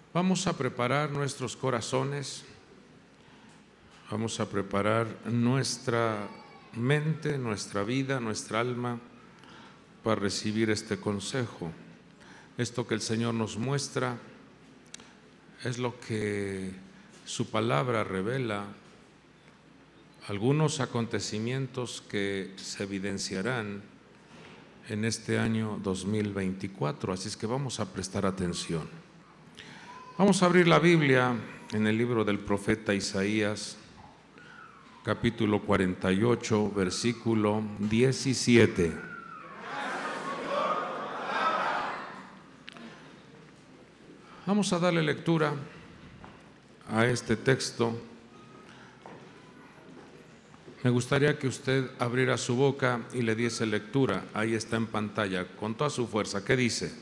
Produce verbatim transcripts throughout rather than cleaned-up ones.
Vamos a preparar nuestros corazones, vamos a preparar nuestra mente, nuestra vida, nuestra alma para recibir este consejo. Esto que el Señor nos muestra es lo que su palabra revela, algunos acontecimientos que se evidenciarán en este año dos mil veinticuatro, así es que vamos a prestar atención. Vamos a abrir la Biblia en el libro del profeta Isaías, capítulo cuarenta y ocho, versículo diecisiete. Vamos a darle lectura a este texto. Me gustaría que usted abriera su boca y le diese lectura. Ahí está en pantalla, con toda su fuerza. ¿Qué dice?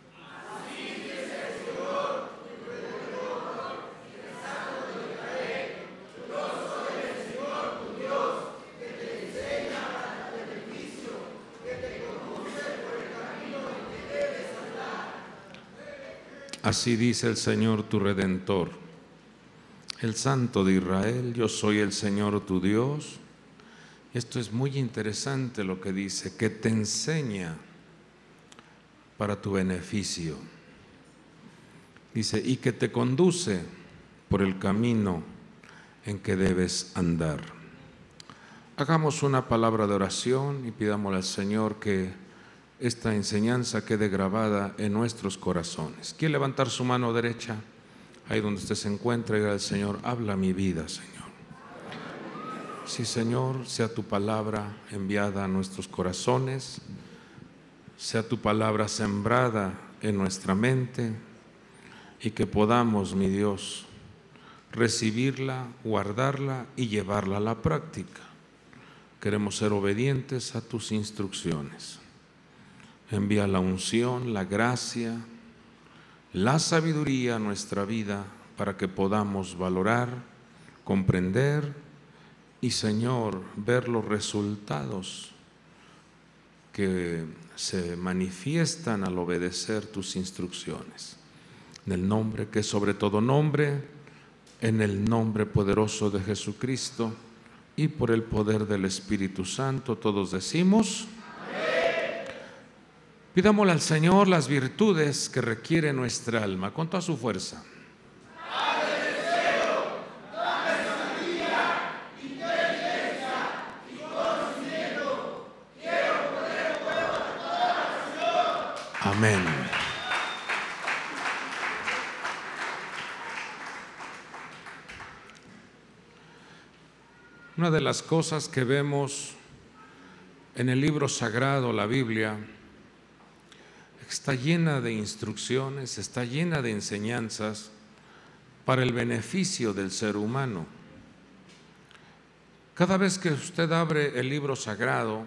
Así dice el Señor tu Redentor, el Santo de Israel: yo soy el Señor tu Dios. Esto es muy interesante lo que dice, que te enseña para tu beneficio. Dice, y que te conduce por el camino en que debes andar. Hagamos una palabra de oración y pidámosle al Señor que esta enseñanza quede grabada en nuestros corazones. ¿Quiere levantar su mano derecha? Ahí donde usted se encuentra, y diga al Señor: habla mi vida, Señor. Sí, Señor, sea tu palabra enviada a nuestros corazones, sea tu palabra sembrada en nuestra mente, y que podamos, mi Dios, recibirla, guardarla y llevarla a la práctica. Queremos ser obedientes a tus instrucciones. Envía la unción, la gracia, la sabiduría a nuestra vida para que podamos valorar, comprender y, Señor, ver los resultados que se manifiestan al obedecer tus instrucciones. En el nombre que es sobre todo nombre, en el nombre poderoso de Jesucristo y por el poder del Espíritu Santo, todos decimos: pidámosle al Señor las virtudes que requiere nuestra alma con toda su fuerza. Padre del cielo, dame sabiduría, inteligencia y conocimiento. Quiero poner fuego a toda oración. Amén. Una de las cosas que vemos en el libro sagrado, la Biblia, está llena de instrucciones, está llena de enseñanzas para el beneficio del ser humano. Cada vez que usted abre el libro sagrado,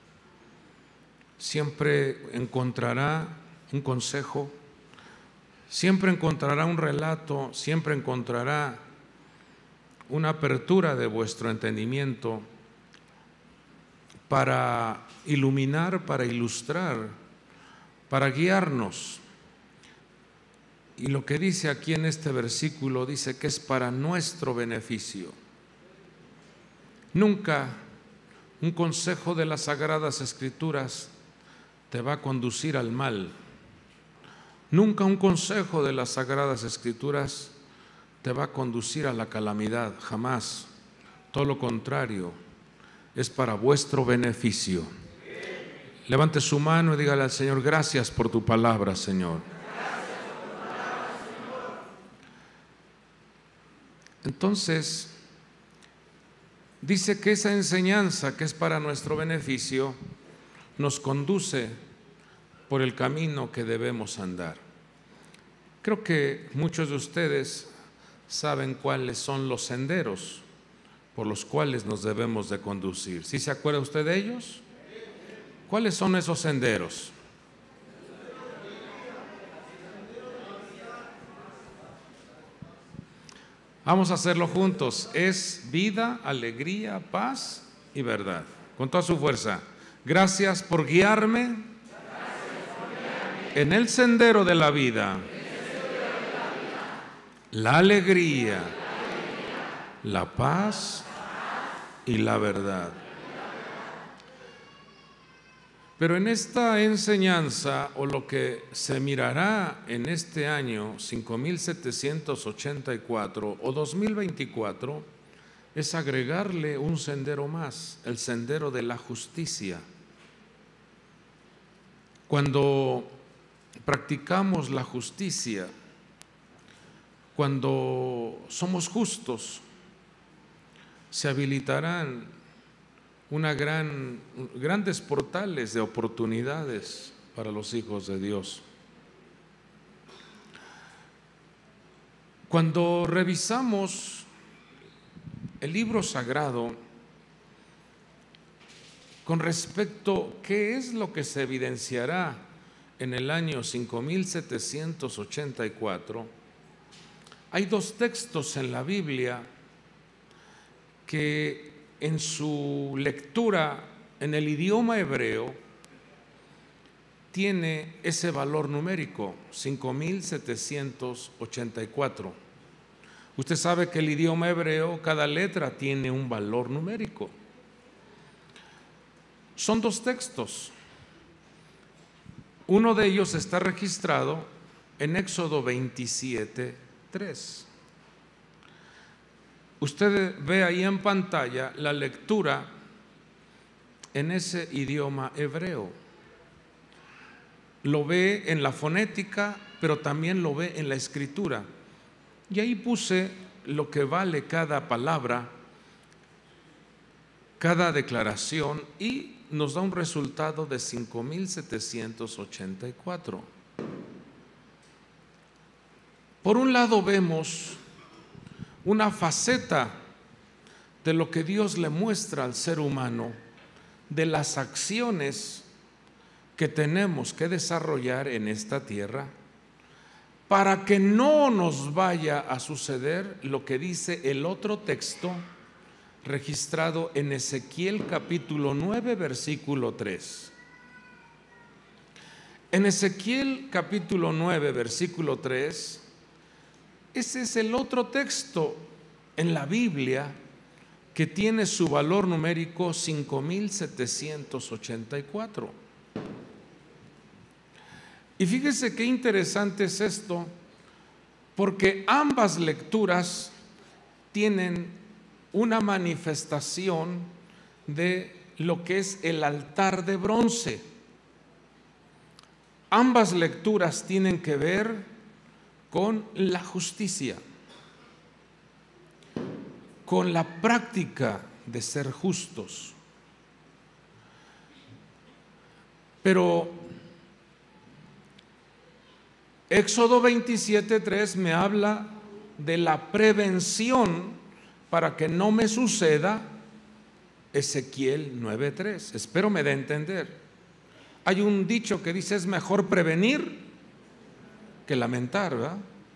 siempre encontrará un consejo, siempre encontrará un relato, siempre encontrará una apertura de vuestro entendimiento para iluminar, para ilustrar, para guiarnos. Y lo que dice aquí en este versículo dice que es para nuestro beneficio. Nunca un consejo de las Sagradas Escrituras te va a conducir al mal. Nunca un consejo de las Sagradas Escrituras te va a conducir a la calamidad, jamás. Todo lo contrario, es para vuestro beneficio. Levante su mano y dígale al Señor: gracias por tu palabra, Señor. Gracias por tu palabra, Señor. Entonces, dice que esa enseñanza que es para nuestro beneficio nos conduce por el camino que debemos andar. Creo que muchos de ustedes saben cuáles son los senderos por los cuales nos debemos de conducir. ¿Sí se acuerda usted de ellos? ¿Cuáles son esos senderos? Vamos a hacerlo juntos. Es vida, alegría, paz y verdad. Con toda su fuerza. Gracias por guiarme en el sendero de la vida. la alegría, la paz y la verdad. Pero en esta enseñanza, o lo que se mirará en este año cinco mil setecientos ochenta y cuatro o dos mil veinticuatro, es agregarle un sendero más, el sendero de la justicia. Cuando practicamos la justicia, cuando somos justos, se habilitarán una gran, grandes portales de oportunidades para los hijos de Dios. Cuando revisamos el libro sagrado con respecto a qué es lo que se evidenciará en el año cinco mil setecientos ochenta y cuatro, hay dos textos en la Biblia que en su lectura en el idioma hebreo tiene ese valor numérico, cinco mil setecientos ochenta y cuatro. Usted sabe que el idioma hebreo, cada letra tiene un valor numérico. Son dos textos. Uno de ellos está registrado en Éxodo veintisiete, tres. Usted ve ahí en pantalla la lectura en ese idioma hebreo. Lo ve en la fonética, pero también lo ve en la escritura. Y ahí puse lo que vale cada palabra, cada declaración, y nos da un resultado de cinco mil setecientos ochenta y cuatro. Por un lado vemos una faceta de lo que Dios le muestra al ser humano, de las acciones que tenemos que desarrollar en esta tierra, para que no nos vaya a suceder lo que dice el otro texto registrado en Ezequiel capítulo nueve, versículo tres. En Ezequiel capítulo nueve, versículo tres, ese es el otro texto en la Biblia que tiene su valor numérico cinco mil setecientos ochenta y cuatro. Y fíjese qué interesante es esto, porque ambas lecturas tienen una manifestación de lo que es el altar de bronce. Ambas lecturas tienen que ver con la justicia, con la práctica de ser justos. Pero Éxodo veintisiete, tres me habla de la prevención para que no me suceda Ezequiel nueve, tres. Espero me dé a entender. Hay un dicho que dice: es mejor prevenir que lamentar, ¿verdad?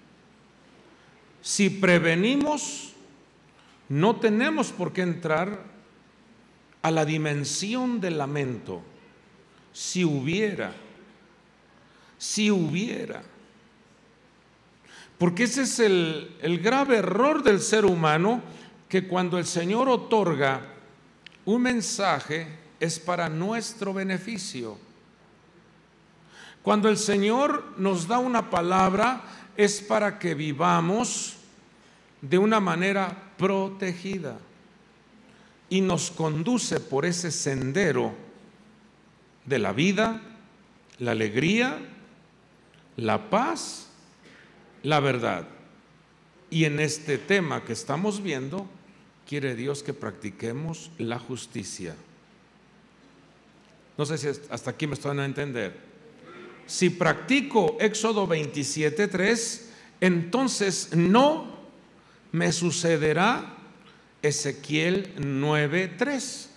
Si prevenimos, no tenemos por qué entrar a la dimensión del lamento. Si hubiera, si hubiera. Porque ese es el, el grave error del ser humano, que cuando el Señor otorga un mensaje es para nuestro beneficio. Cuando el Señor nos da una palabra es para que vivamos de una manera protegida y nos conduce por ese sendero de la vida, la alegría, la paz, la verdad. Y en este tema que estamos viendo, quiere Dios que practiquemos la justicia. No sé si hasta aquí me están a entender. Si practico Éxodo veintisiete, tres, entonces no me sucederá Ezequiel nueve, tres.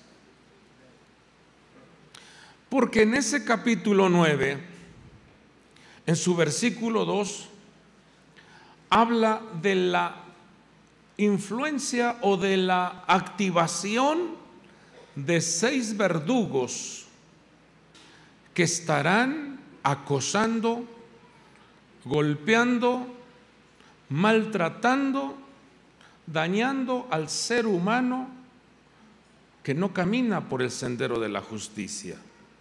Porque en ese capítulo nueve, en su versículo dos, habla de la influencia o de la activación de seis verdugos que estarán acosando, golpeando, maltratando, dañando al ser humano que no camina por el sendero de la justicia.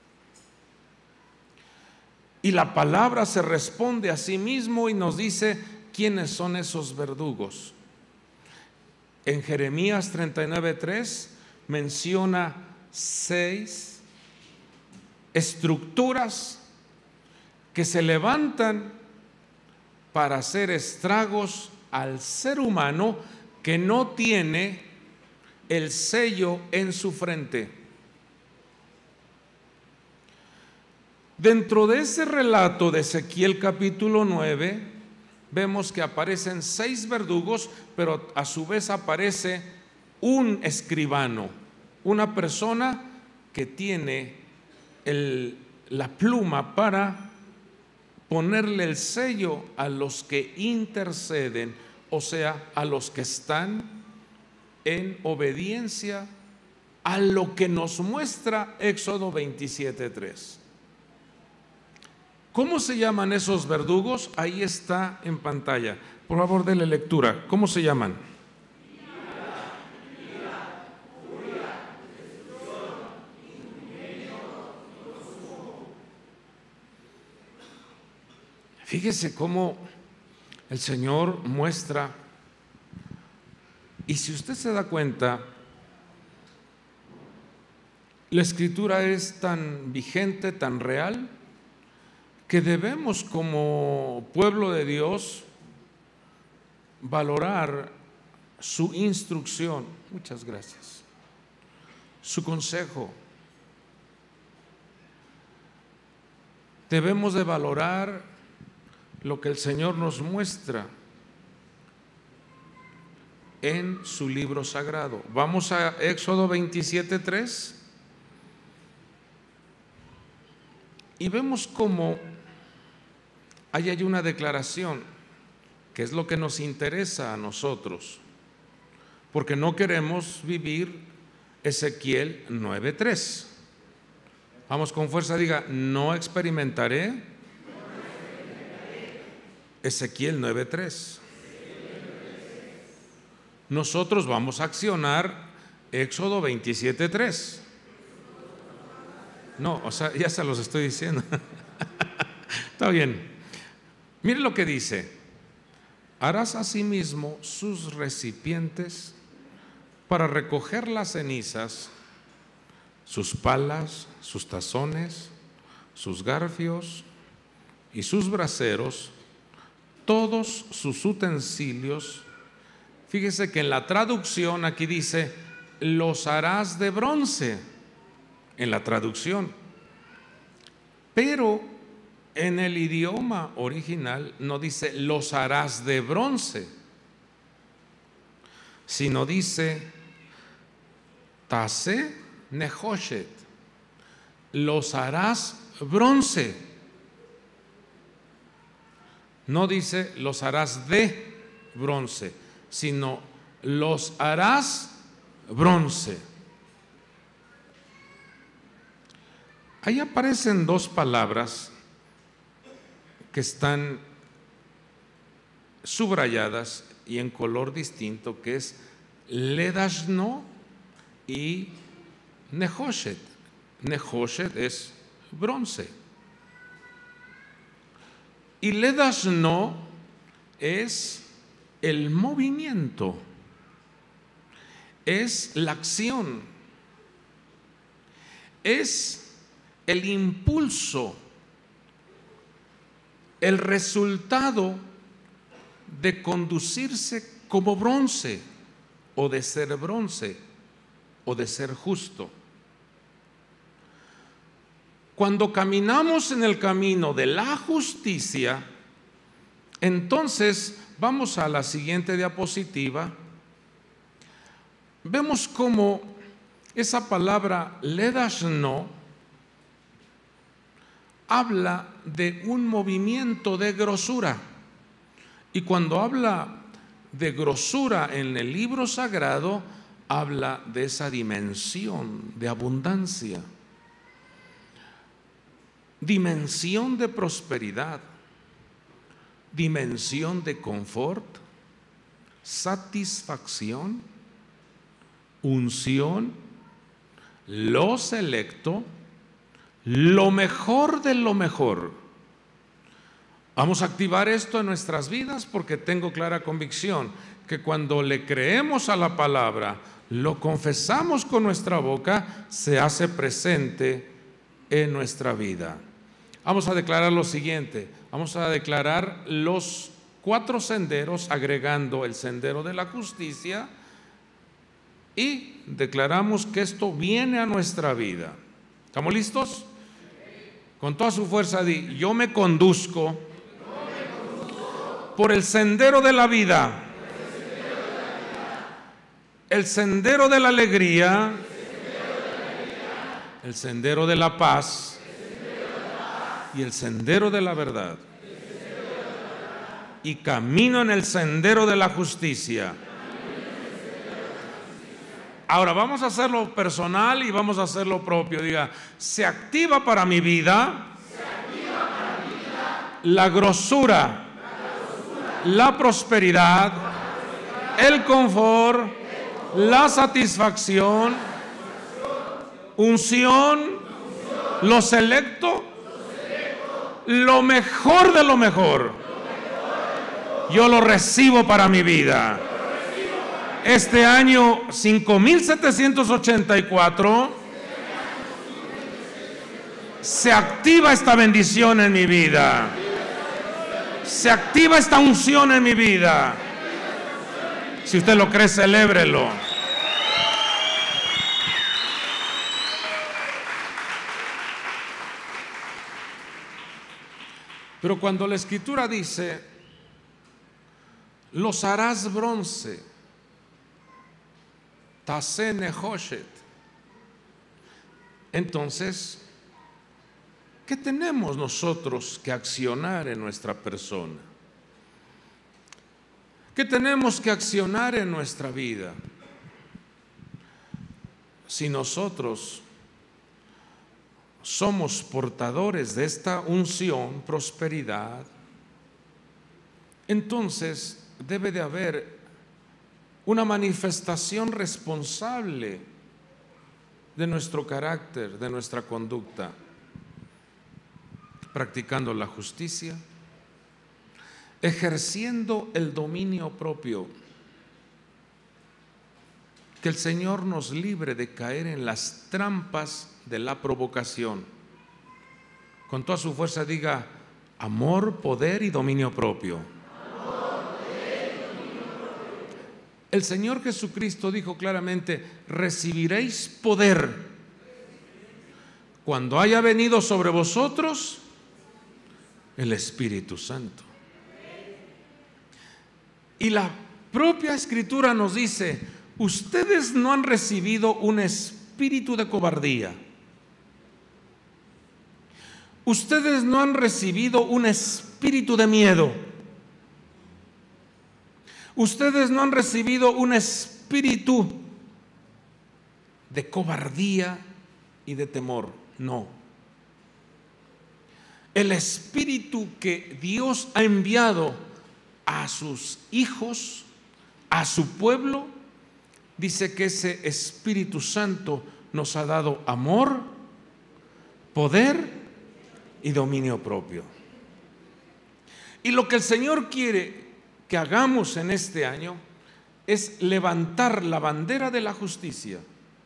Y la palabra se responde a sí mismo y nos dice quiénes son esos verdugos. En Jeremías treinta y nueve, tres menciona seis estructuras que se levantan para hacer estragos al ser humano que no tiene el sello en su frente. Dentro de ese relato de Ezequiel capítulo nueve, vemos que aparecen seis verdugos, pero a su vez aparece un escribano, una persona que tiene el, la pluma para ponerle el sello a los que interceden, o sea, a los que están en obediencia a lo que nos muestra Éxodo veintisiete, tres. ¿Cómo se llaman esos verdugos? Ahí está en pantalla. Por favor, denle lectura. ¿Cómo se llaman? Fíjese cómo el Señor muestra, y si usted se da cuenta, la Escritura es tan vigente, tan real, que debemos como pueblo de Dios valorar su instrucción, muchas gracias, su consejo. Debemos de valorar lo que el Señor nos muestra en su libro sagrado. Vamos a Éxodo veintisiete, tres y vemos cómo ahí hay una declaración que es lo que nos interesa a nosotros, porque no queremos vivir Ezequiel nueve, tres. Vamos con fuerza, diga, no experimentaré Ezequiel nueve, tres. Nosotros vamos a accionar Éxodo veintisiete, tres. No, o sea, ya se los estoy diciendo. Está bien. Mire lo que dice: harás asimismo sus recipientes para recoger las cenizas, sus palas, sus tazones, sus garfios y sus braseros, todos sus utensilios. Fíjese que en la traducción aquí dice, los harás de bronce, en la traducción. Pero en el idioma original no dice, los harás de bronce, sino dice, tase nehoshet, los harás bronce. No dice, los harás de bronce, sino los harás bronce. Ahí aparecen dos palabras que están subrayadas y en color distinto, que es ledashno y nehoshet. Nehoshet es bronce y ledashno es el movimiento, es la acción, es el impulso, el resultado de conducirse como bronce, o de ser bronce, o de ser justo. Cuando caminamos en el camino de la justicia, entonces vamos a la siguiente diapositiva. Vemos cómo esa palabra ledashno habla de un movimiento de grosura. Y cuando habla de grosura en el libro sagrado, habla de esa dimensión de abundancia, dimensión de prosperidad, dimensión de confort, satisfacción, unción, lo selecto, lo mejor de lo mejor. Vamos a activar esto en nuestras vidas porque tengo clara convicción que cuando le creemos a la palabra, lo confesamos con nuestra boca, se hace presente en nuestra vida. Vamos a declarar lo siguiente, vamos a declarar los cuatro senderos agregando el sendero de la justicia y declaramos que esto viene a nuestra vida. ¿Estamos listos? Con toda su fuerza di, yo me conduzco por el sendero de la vida, el sendero de la alegría, el sendero de la paz y el sendero de la verdad, y camino en el sendero de la justicia. Ahora vamos a hacerlo personal y vamos a hacerlo propio. Diga, se activa para mi vida, la grosura, la prosperidad, el confort, la satisfacción, unción, lo selecto, lo mejor de lo mejor. Yo lo recibo para mi vida. Este año cinco mil setecientos ochenta y cuatro se activa esta bendición en mi vida. Se activa esta unción en mi vida. Si usted lo cree, celébrelo. Pero cuando la Escritura dice, los harás bronce, Taseh Nehoshet, entonces, ¿qué tenemos nosotros que accionar en nuestra persona? ¿Qué tenemos que accionar en nuestra vida? Si nosotros somos portadores de esta unción, prosperidad, entonces debe de haber una manifestación responsable de nuestro carácter, de nuestra conducta, practicando la justicia, ejerciendo el dominio propio. Que el Señor nos libre de caer en las trampas de la provocación. Con toda su fuerza diga, amor, poder y dominio propio. Amor, poder y dominio propio. El Señor Jesucristo dijo claramente, recibiréis poder cuando haya venido sobre vosotros el Espíritu Santo. Y la propia Escritura nos dice, ustedes no han recibido un espíritu de cobardía. Ustedes no han recibido un espíritu de miedo. Ustedes no han recibido un espíritu de cobardía y de temor. No. El espíritu que Dios ha enviado a sus hijos, a su pueblo, dice que ese Espíritu Santo nos ha dado amor, poder y dominio propio. Y lo que el Señor quiere que hagamos en este año es levantar la bandera de la justicia.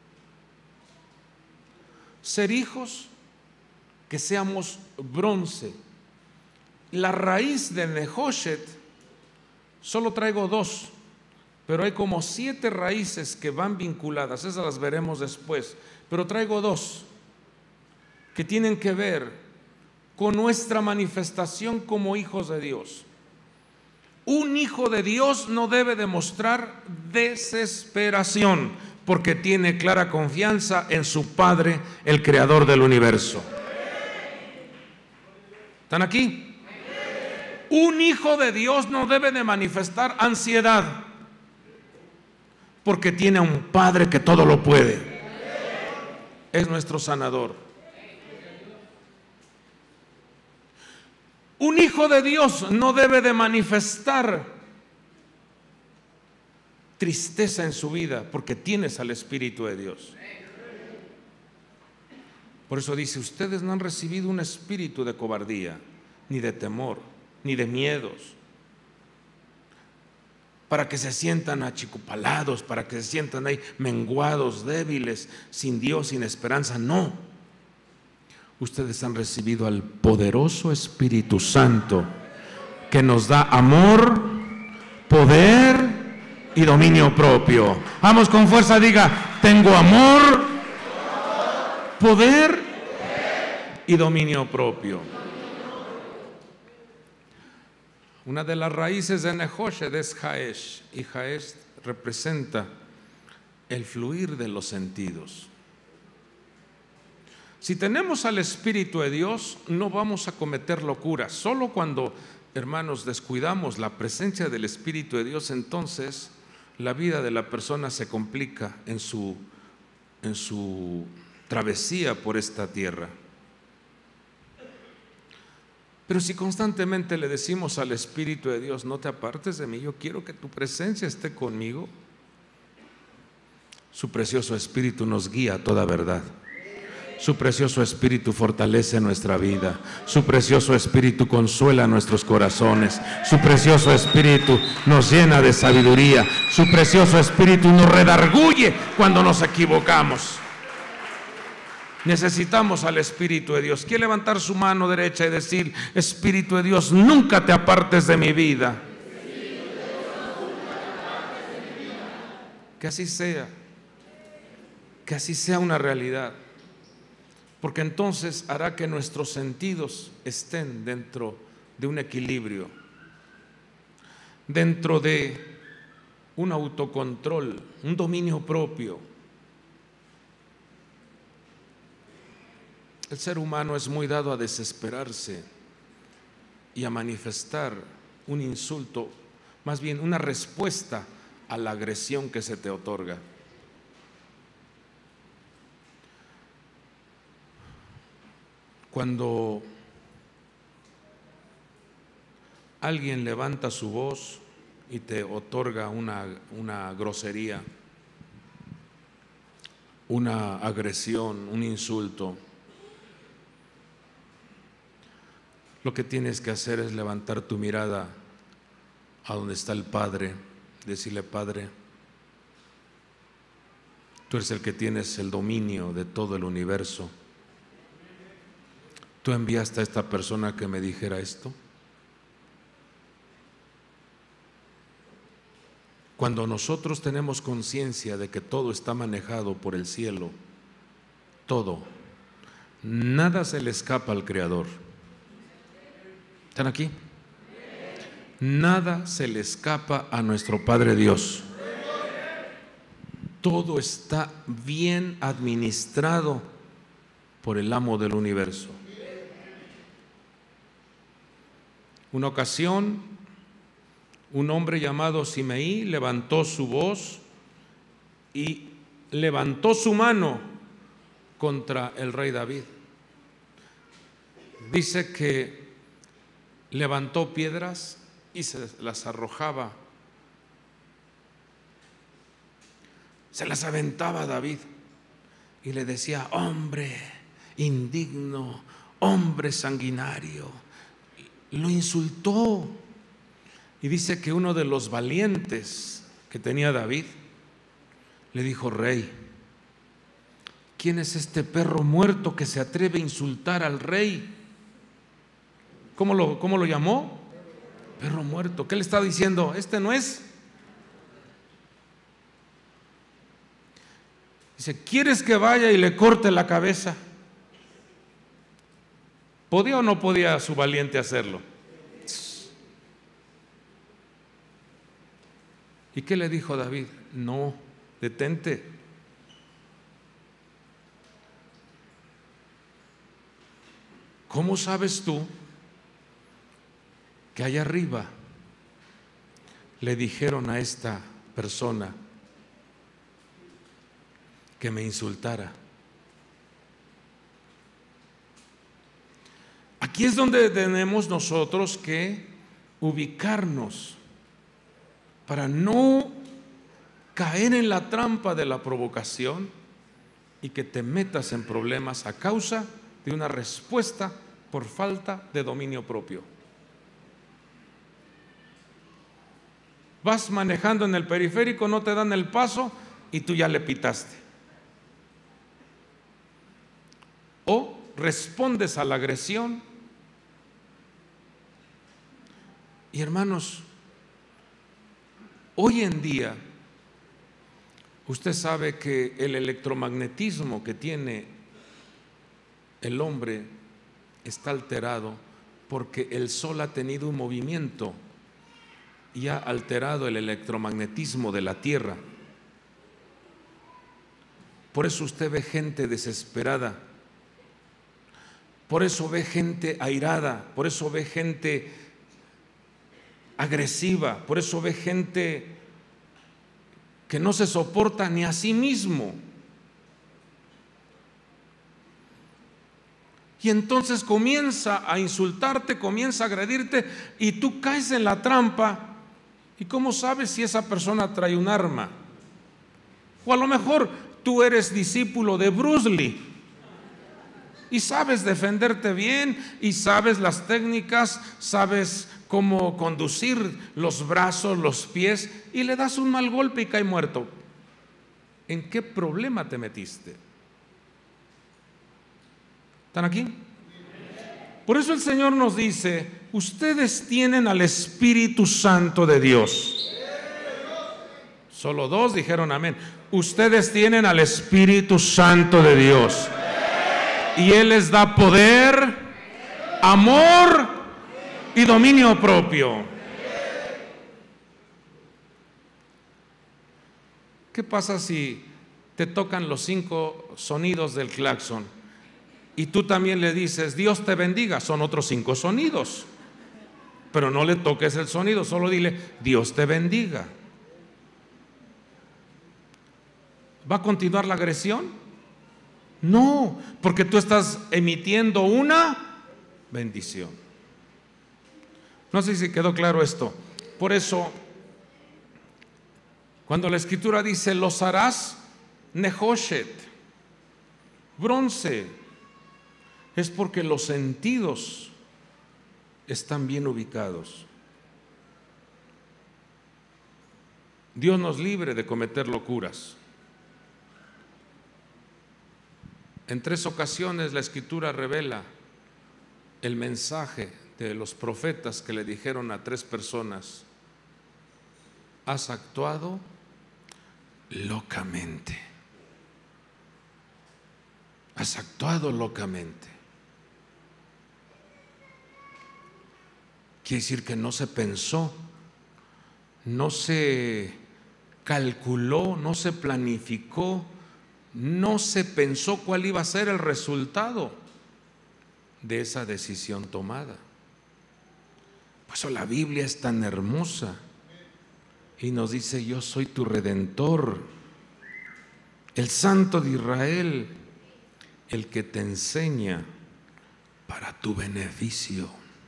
Ser hijos que seamos bronce. La raíz de Nehoshet, solo traigo dos, pero hay como siete raíces que van vinculadas, esas las veremos después, pero traigo dos que tienen que ver con nuestra manifestación como hijos de Dios. Un hijo de Dios no debe demostrar desesperación porque tiene clara confianza en su Padre, el Creador del universo. ¿Están aquí? Un hijo de Dios no debe de manifestar ansiedad porque tiene a un Padre que todo lo puede. Es nuestro sanador. Un hijo de Dios no debe de manifestar tristeza en su vida porque tienes al Espíritu de Dios. Por eso dice, ustedes no han recibido un espíritu de cobardía, ni de temor, ni de miedos, para que se sientan achicopalados, para que se sientan ahí menguados, débiles, sin Dios, sin esperanza. No. Ustedes han recibido al poderoso Espíritu Santo que nos da amor, poder y dominio propio. Vamos con fuerza, diga, tengo amor, poder y dominio propio. Una de las raíces de Nehoshed es Jaesh, y Jaesh representa el fluir de los sentidos. Si tenemos al Espíritu de Dios, no vamos a cometer locuras. Solo cuando, hermanos, descuidamos la presencia del Espíritu de Dios, entonces la vida de la persona se complica en su, en su travesía por esta tierra. Pero si constantemente le decimos al Espíritu de Dios, no te apartes de mí, yo quiero que tu presencia esté conmigo, su precioso Espíritu nos guía a toda verdad. Su precioso Espíritu fortalece nuestra vida. Su precioso Espíritu consuela nuestros corazones. Su precioso Espíritu nos llena de sabiduría. Su precioso Espíritu nos redarguye cuando nos equivocamos. Necesitamos al Espíritu de Dios. Quiere levantar su mano derecha y decir, Espíritu de Dios, nunca te apartes de mi vida. Que así sea. Que así sea una realidad. Porque entonces hará que nuestros sentidos estén dentro de un equilibrio, dentro de un autocontrol, un dominio propio. El ser humano es muy dado a desesperarse y a manifestar un insulto, más bien una respuesta a la agresión que se te otorga. Cuando alguien levanta su voz y te otorga una, una grosería, una agresión, un insulto, lo que tienes que hacer es levantar tu mirada a donde está el Padre, decirle, Padre, tú eres el que tienes el dominio de todo el universo. ¿Tú enviaste a esta persona que me dijera esto? Cuando nosotros tenemos conciencia de que todo está manejado por el cielo, todo, nada se le escapa al Creador. ¿Están aquí? Nada se le escapa a nuestro Padre Dios. Todo está bien administrado por el amo del universo. Una ocasión, un hombre llamado Simeí levantó su voz y levantó su mano contra el rey David. Dice que levantó piedras y se las arrojaba, se las aventaba a David y le decía, hombre indigno, hombre sanguinario. Lo insultó. Y dice que uno de los valientes que tenía David le dijo, rey, ¿quién es este perro muerto que se atreve a insultar al rey? ¿Cómo lo, cómo lo llamó? Perro muerto. ¿Qué le está diciendo? Este no es. Dice, ¿quieres que vaya y le corte la cabeza? ¿Podía o no podía su valiente hacerlo? ¿Y qué le dijo David? No, detente. ¿Cómo sabes tú que allá arriba le dijeron a esta persona que me insultara? Aquí es donde tenemos nosotros que ubicarnos para no caer en la trampa de la provocación y que te metas en problemas a causa de una respuesta por falta de dominio propio. Vas manejando en el periférico, no te dan el paso y tú ya le pitaste. O respondes a la agresión. Y hermanos, hoy en día, usted sabe que el electromagnetismo que tiene el hombre está alterado porque el sol ha tenido un movimiento y ha alterado el electromagnetismo de la tierra. Por eso usted ve gente desesperada, por eso ve gente airada, por eso ve gente agresiva, por eso ve gente que no se soporta ni a sí mismo. Y entonces comienza a insultarte, comienza a agredirte y tú caes en la trampa. ¿Y cómo sabes si esa persona trae un arma? O a lo mejor tú eres discípulo de Bruce Lee y sabes defenderte bien y sabes las técnicas, sabes cómo conducir los brazos, los pies, y le das un mal golpe y cae muerto. ¿En qué problema te metiste? ¿Están aquí? Por eso el Señor nos dice: ustedes tienen al Espíritu Santo de Dios. Solo dos dijeron amén. Ustedes tienen al Espíritu Santo de Dios. Y Él les da poder, amor y dominio propio. ¿Qué pasa si te tocan los cinco sonidos del claxon y tú también le dices Dios te bendiga? Son otros cinco sonidos, pero no le toques el sonido, solo dile Dios te bendiga. ¿Va a continuar la agresión? No, porque tú estás emitiendo una bendición. No sé si quedó claro esto. Por eso, cuando la Escritura dice los harás nehoshet, bronce, es porque los sentidos están bien ubicados. Dios nos libre de cometer locuras. En tres ocasiones la Escritura revela el mensaje de los profetas que le dijeron a tres personas: has actuado locamente. Has actuado locamente. Quiere decir que no se pensó, no se calculó, no se planificó, no se pensó cuál iba a ser el resultado de esa decisión tomada. Por eso la Biblia es tan hermosa y nos dice: yo soy tu Redentor, el Santo de Israel, el que te enseña para tu beneficio.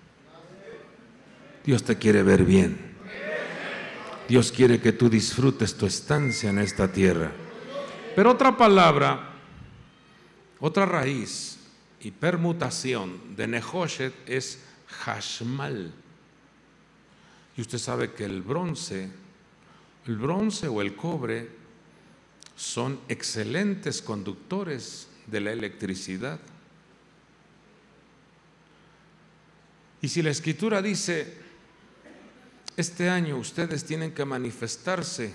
Dios te quiere ver bien. Dios quiere que tú disfrutes tu estancia en esta tierra. Pero otra palabra, otra raíz y permutación de nehoshet es hashmal. Y usted sabe que el bronce, el bronce o el cobre son excelentes conductores de la electricidad. Y si la Escritura dice: este año ustedes tienen que manifestarse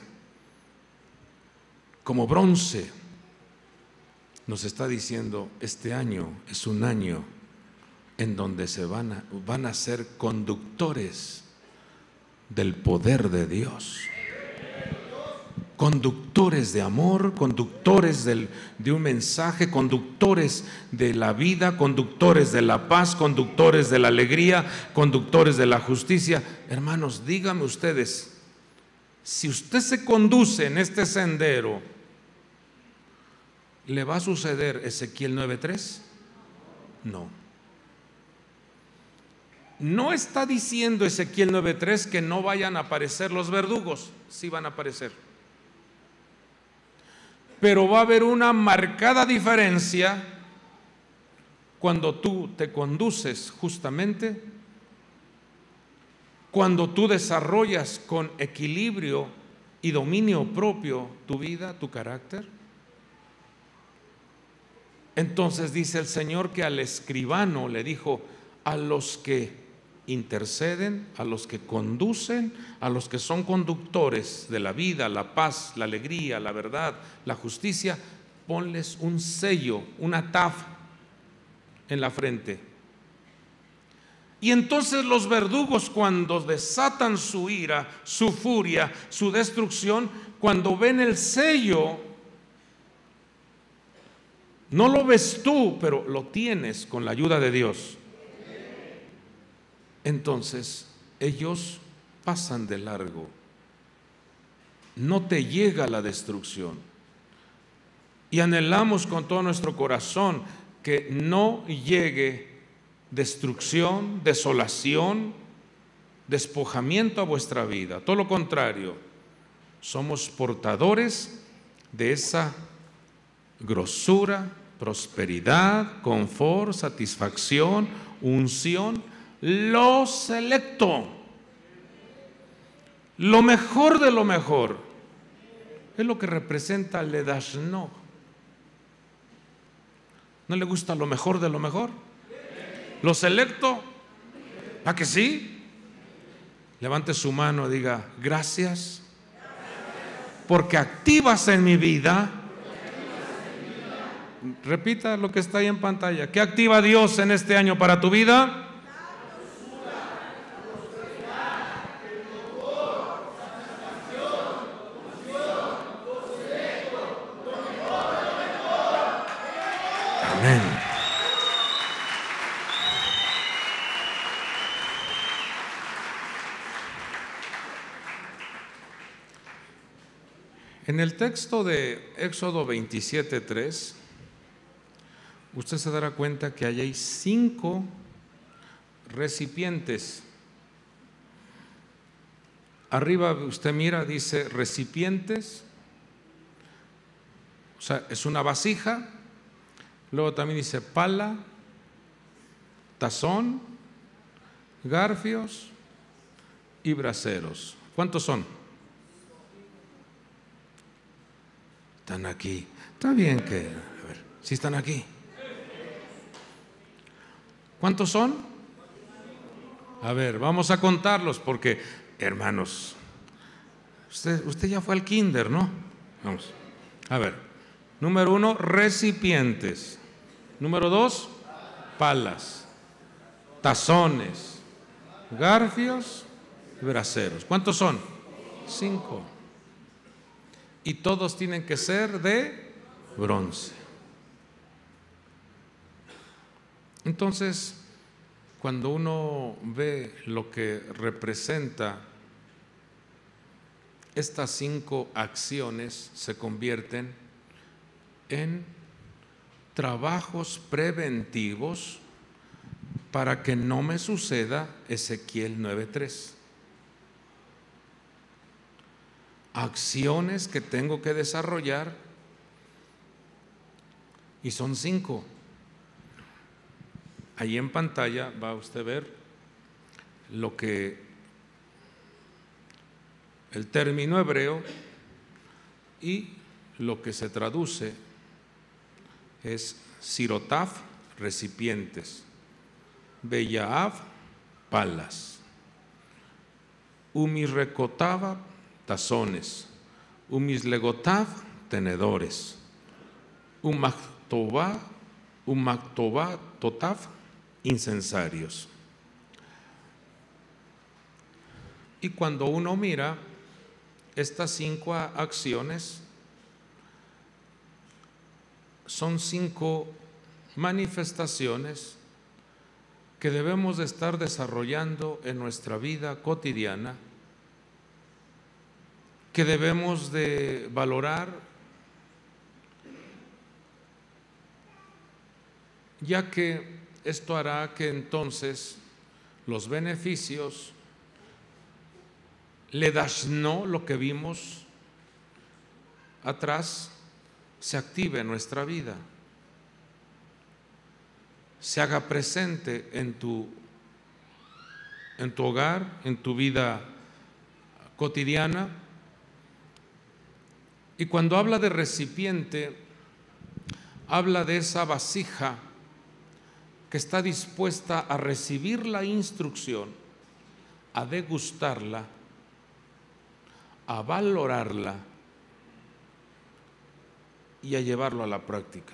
como bronce, nos está diciendo: este año es un año en donde se van a, van a ser conductores del poder de Dios, conductores de amor, conductores del, de un mensaje, conductores de la vida, conductores de la paz, conductores de la alegría, conductores de la justicia. Hermanos, díganme ustedes, si usted se conduce en este sendero, ¿le va a suceder Ezequiel nueve tres? No. No está diciendo Ezequiel nueve tres que no vayan a aparecer los verdugos, sí van a aparecer. Pero va a haber una marcada diferencia cuando tú te conduces justamente, cuando tú desarrollas con equilibrio y dominio propio tu vida, tu carácter. Entonces dice el Señor que al escribano le dijo: a los que interceden, a los que conducen, a los que son conductores de la vida, la paz, la alegría, la verdad, la justicia, ponles un sello, una taf en la frente. Y entonces los verdugos, cuando desatan su ira, su furia, su destrucción, cuando ven el sello, no lo ves tú, pero lo tienes con la ayuda de Dios. Entonces ellos pasan de largo. No te llega la destrucción. Y anhelamos con todo nuestro corazón que no llegue destrucción, desolación, despojamiento a vuestra vida. Todo lo contrario, somos portadores de esa grosura, prosperidad, confort, satisfacción, unción, lo selecto, lo mejor de lo mejor. Es lo que representa le dashno. ¿No le gusta lo mejor de lo mejor? Lo selecto, ¿a que sí? Levante su mano y diga: gracias, porque activas en mi vida. Repita lo que está ahí en pantalla. ¿Qué activa Dios en este año para tu vida? Amén. En el texto de Éxodo veintisiete tres, usted se dará cuenta que ahí hay cinco recipientes. Arriba usted mira, dice recipientes, o sea, es una vasija. Luego también dice pala, tazón, garfios y braseros. ¿Cuántos son? Están aquí. Está bien que, a ver, ¿sí están aquí? ¿Cuántos son? A ver, vamos a contarlos porque, hermanos, usted, usted ya fue al kinder, ¿no? Vamos. A ver, número uno, recipientes. Número dos, palas, tazones, garfios y braseros. ¿Cuántos son? Cinco. Y todos tienen que ser de bronce. Entonces, cuando uno ve lo que representa estas cinco acciones, se convierten en trabajos preventivos para que no me suceda Ezequiel nueve tres. Acciones que tengo que desarrollar, y son cinco. Ahí en pantalla va usted a ver lo que el término hebreo y lo que se traduce es sirotaf, recipientes, beyaav, palas, umisrekotava, tazones, umislegotav, tenedores, umaktová, umaktová totav, incensarios. Y cuando uno mira estas cinco acciones, son cinco manifestaciones que debemos de estar desarrollando en nuestra vida cotidiana, que debemos de valorar, ya que esto hará que entonces los beneficios, le dashno, lo que vimos atrás, se active en nuestra vida, se haga presente en tu, en tu hogar, en tu vida cotidiana. Y cuando habla de recipiente, habla de esa vasija que está dispuesta a recibir la instrucción, a degustarla, a valorarla y a llevarlo a la práctica.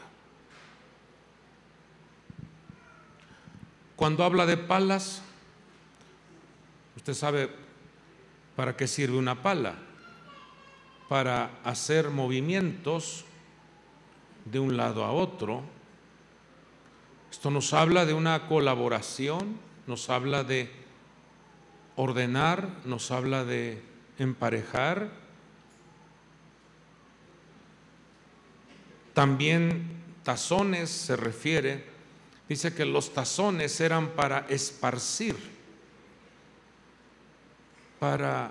Cuando habla de palas, usted sabe para qué sirve una pala: para hacer movimientos de un lado a otro. Esto nos habla de una colaboración, nos habla de ordenar, nos habla de emparejar. También tazones se refiere, dice que los tazones eran para esparcir, para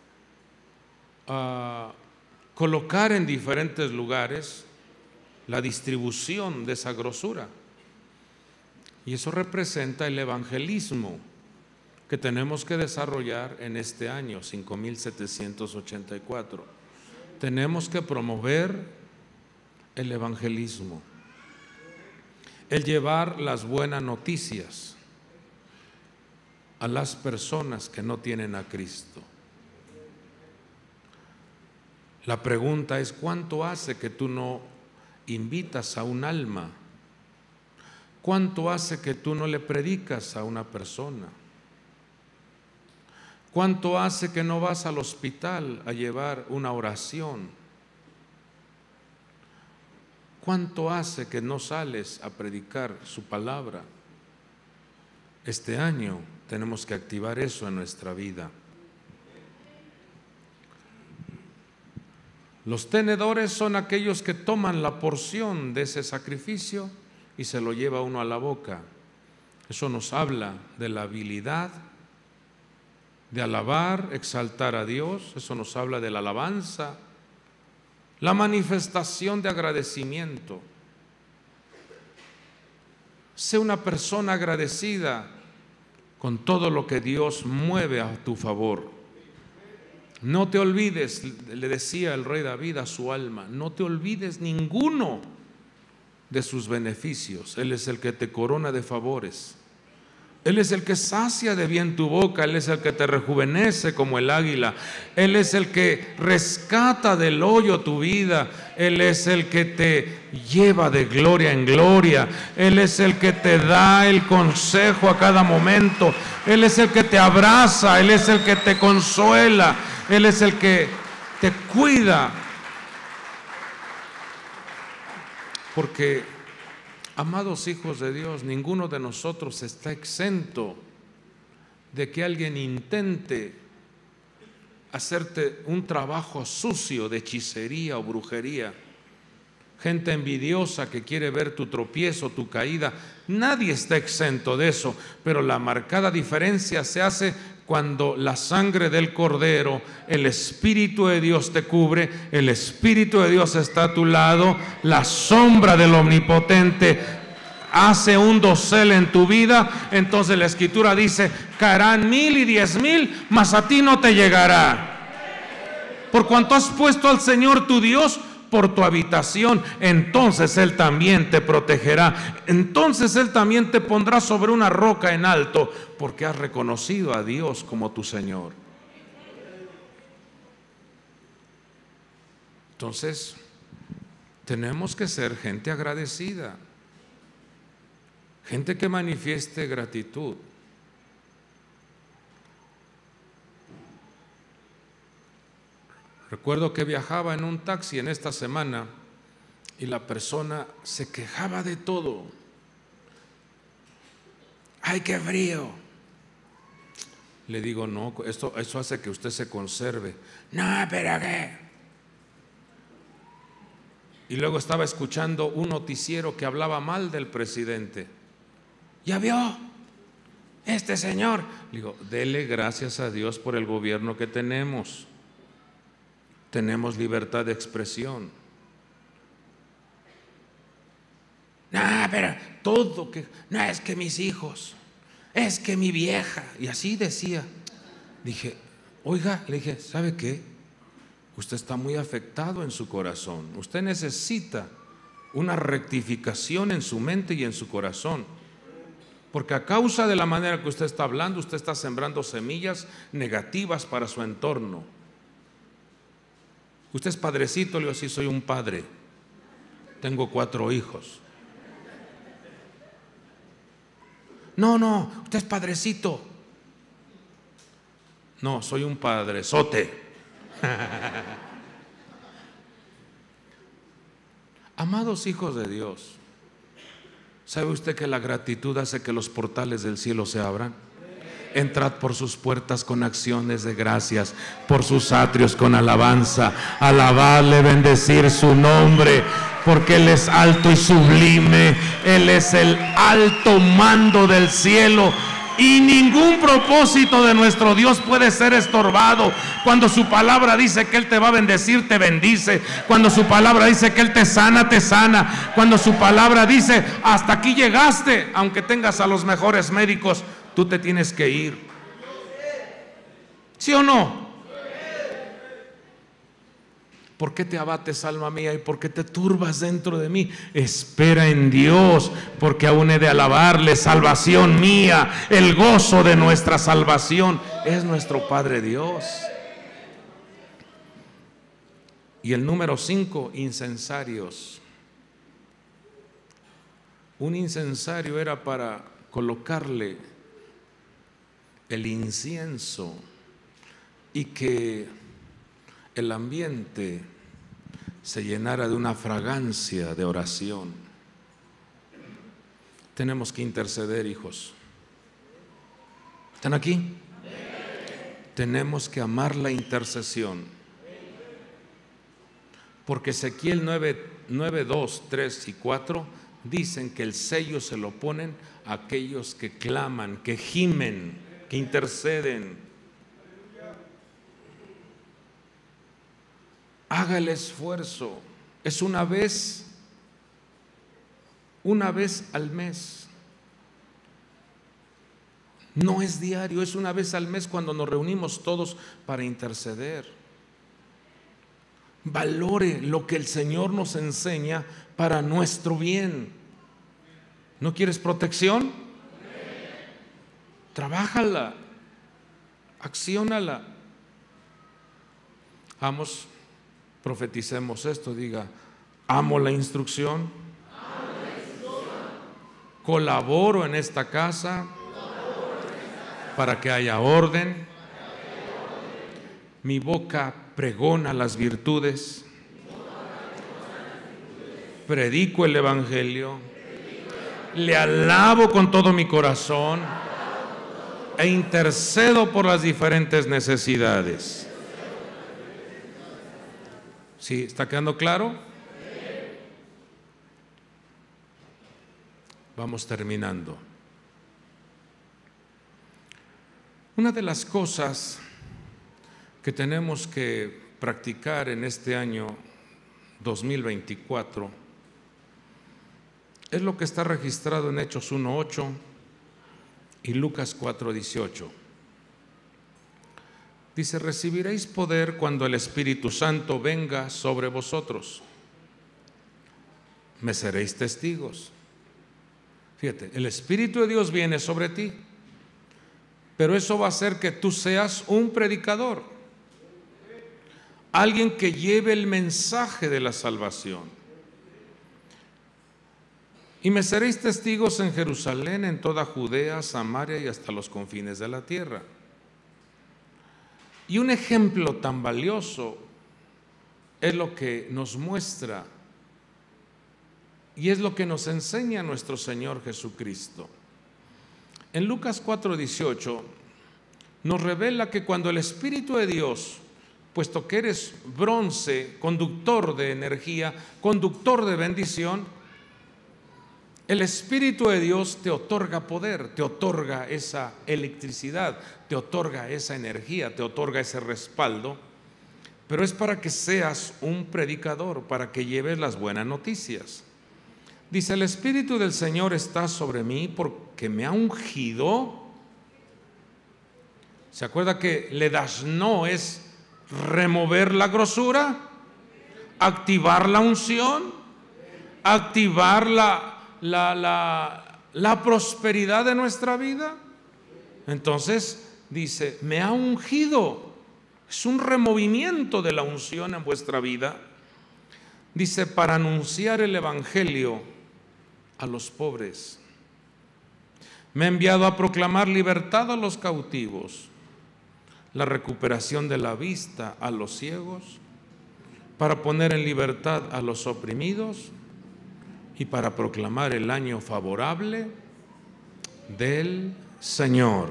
uh, colocar en diferentes lugares la distribución de esa grosura. Y eso representa el evangelismo que tenemos que desarrollar en este año cinco mil setecientos ochenta y cuatro. Tenemos que promover el evangelismo, el llevar las buenas noticias a las personas que no tienen a Cristo. La pregunta es: ¿cuánto hace que tú no invitas a un alma? ¿Cuánto hace que tú no le predicas a una persona? ¿Cuánto hace que no vas al hospital a llevar una oración? ¿Cuánto hace que no sales a predicar su palabra? Este año tenemos que activar eso en nuestra vida. Los tenedores son aquellos que toman la porción de ese sacrificio y se lo lleva uno a la boca. Eso nos habla de la habilidad de alabar, exaltar a Dios. Eso nos habla de la alabanza, la manifestación de agradecimiento. Sé una persona agradecida con todo lo que Dios mueve a tu favor. No te olvides, le decía el rey David a su alma, no te olvides ninguno de sus beneficios. Él es el que te corona de favores. Él es el que sacia de bien tu boca. Él es el que te rejuvenece como el águila. Él es el que rescata del hoyo tu vida. Él es el que te lleva de gloria en gloria. Él es el que te da el consejo a cada momento. Él es el que te abraza. Él es el que te consuela. Él es el que te cuida. Porque, amados hijos de Dios, ninguno de nosotros está exento de que alguien intente hacerte un trabajo sucio de hechicería o brujería. Gente envidiosa que quiere ver tu tropiezo, tu caída. Nadie está exento de eso, pero la marcada diferencia se hace cuando la sangre del Cordero, el Espíritu de Dios te cubre, el Espíritu de Dios está a tu lado, la sombra del Omnipotente hace un dosel en tu vida. Entonces la Escritura dice: caerán mil y diez mil, mas a ti no te llegará. Por cuanto has puesto al Señor tu Dios por tu habitación, entonces Él también te protegerá. Entonces Él también te pondrá sobre una roca en alto, porque has reconocido a Dios como tu Señor. Entonces, tenemos que ser gente agradecida, gente que manifieste gratitud. Recuerdo que viajaba en un taxi en esta semana y la persona se quejaba de todo. ¡Ay, qué frío! Le digo: no, esto, eso hace que usted se conserve. No, pero ¿qué? Y luego estaba escuchando un noticiero que hablaba mal del presidente. ¿Ya vio? Este señor, digo, dele gracias a Dios por el gobierno que tenemos. Tenemos libertad de expresión. No, pero todo que, no, es que mis hijos, es que mi vieja, y así decía. Dije, oiga, le dije, ¿sabe qué? Usted está muy afectado en su corazón. Usted necesita una rectificación en su mente y en su corazón. Porque a causa de la manera que usted está hablando, usted está sembrando semillas negativas para su entorno. Usted es padrecito, le digo, sí, soy un padre. Tengo cuatro hijos. No, no, usted es padrecito. No, soy un padrezote. Amados hijos de Dios, ¿sabe usted que la gratitud hace que los portales del cielo se abran? Entrad por sus puertas con acciones de gracias, por sus atrios con alabanza. Alabadle, bendecir su nombre, porque Él es alto y sublime. Él es el alto mando del cielo. Y ningún propósito de nuestro Dios puede ser estorbado. Cuando su palabra dice que Él te va a bendecir, te bendice. Cuando su palabra dice que Él te sana, te sana. Cuando su palabra dice, hasta aquí llegaste, aunque tengas a los mejores médicos, tú te tienes que ir. ¿Sí o no? ¿Por qué te abates, alma mía, y por qué te turbas dentro de mí? Espera en Dios, porque aún he de alabarle. Salvación mía, el gozo de nuestra salvación es nuestro Padre Dios. Y el número cinco, incensarios. Un incensario era para colocarle el incienso y que el ambiente se llenara de una fragancia de oración. Tenemos que interceder, hijos. ¿Están aquí? Tenemos que amar la intercesión. Porque Ezequiel nueve, dos, tres y cuatro dicen que el sello se lo ponen a aquellos que claman, que gimen, que interceden. Haga el esfuerzo. Es una vez, una vez al mes. No es diario, es una vez al mes cuando nos reunimos todos para interceder. Valore lo que el Señor nos enseña para nuestro bien. ¿No quieres protección? Trabájala, acciónala. Vamos. Profeticemos esto, diga, amo la instrucción, amo la instrucción. Colaboro en esta casa, en esta casa para que haya orden, que haya orden. Mi boca pregona las virtudes, predico el Evangelio, le alabo con todo mi corazón e intercedo por las diferentes necesidades. ¿Sí? ¿Está quedando claro? Vamos terminando. Una de las cosas que tenemos que practicar en este año dos mil veinticuatro es lo que está registrado en Hechos uno ocho y Lucas cuatro dieciocho. Dice, recibiréis poder cuando el Espíritu Santo venga sobre vosotros. Me seréis testigos. Fíjate, el Espíritu de Dios viene sobre ti, pero eso va a hacer que tú seas un predicador, alguien que lleve el mensaje de la salvación. Y me seréis testigos en Jerusalén, en toda Judea, Samaria y hasta los confines de la tierra. Y un ejemplo tan valioso es lo que nos muestra y es lo que nos enseña nuestro Señor Jesucristo. En Lucas cuatro dieciocho nos revela que cuando el Espíritu de Dios, puesto que eres bronce, conductor de energía, conductor de bendición, El Espíritu de Dios te otorga poder, te otorga esa electricidad, te otorga esa energía, te otorga ese respaldo, pero es para que seas un predicador, para que lleves las buenas noticias. Dice: el Espíritu del Señor está sobre mí porque me ha ungido. ¿Se acuerda que ledashno es remover la grosura, activar la unción, activar la La, la, la prosperidad de nuestra vida? Entonces dice: me ha ungido. Es un removimiento de la unción en vuestra vida. Dice: para anunciar el evangelio a los pobres. Me ha enviado a proclamar libertad a los cautivos, la recuperación de la vista a los ciegos, para poner en libertad a los oprimidos y para proclamar el año favorable del Señor.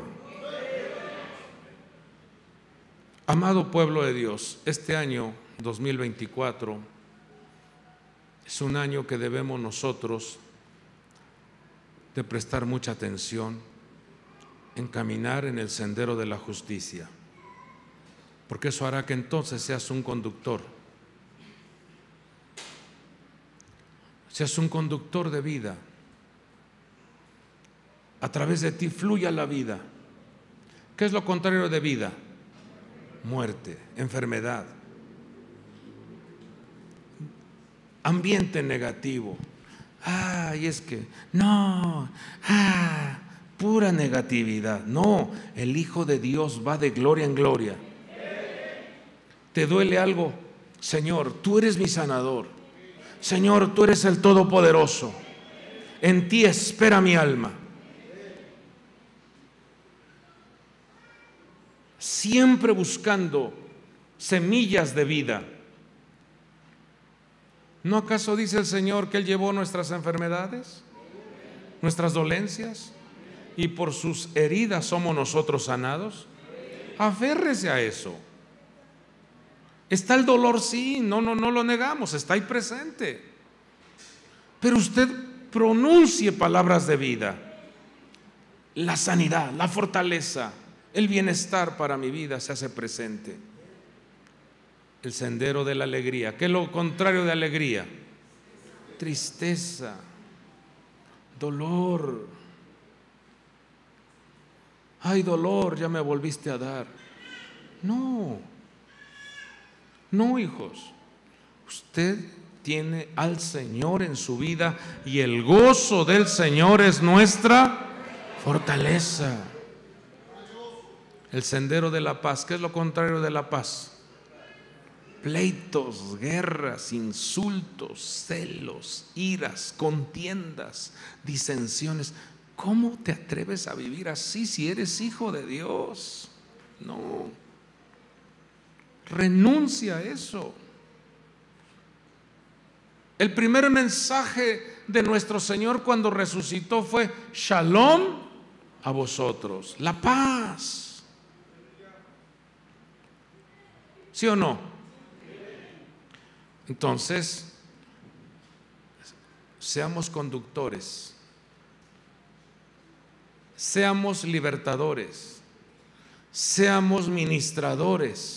Amado pueblo de Dios, este año dos mil veinticuatro es un año que debemos nosotros de prestar mucha atención en caminar en el sendero de la justicia, porque eso hará que entonces seas un conductor. Seas un conductor de vida. A través de ti fluya la vida. ¿Qué es lo contrario de vida? Muerte, enfermedad, ambiente negativo. Ay, es que no, ah, pura negatividad. No, el Hijo de Dios va de gloria en gloria. ¿Te duele algo? Señor, tú eres mi sanador. Señor, tú eres el Todopoderoso. En ti espera mi alma. Siempre buscando semillas de vida. ¿No acaso dice el Señor que Él llevó nuestras enfermedades, nuestras dolencias, y por sus heridas somos nosotros sanados? Aférrese a eso. Está el dolor, sí, no, no, no lo negamos, está ahí presente. Pero usted pronuncie palabras de vida. La sanidad, la fortaleza, el bienestar para mi vida se hace presente. El sendero de la alegría. ¿Qué es lo contrario de alegría? Tristeza, dolor. Ay, dolor, ya me volviste a dar. No. No, hijos, usted tiene al Señor en su vida y el gozo del Señor es nuestra fortaleza. El sendero de la paz. ¿Qué es lo contrario de la paz? Pleitos, guerras, insultos, celos, iras, contiendas, disensiones. ¿Cómo te atreves a vivir así si eres hijo de Dios? No. Renuncia a eso. El primer mensaje de nuestro Señor cuando resucitó fue: Shalom a vosotros, la paz. ¿Sí o no? Entonces, seamos conductores, seamos libertadores, seamos ministradores,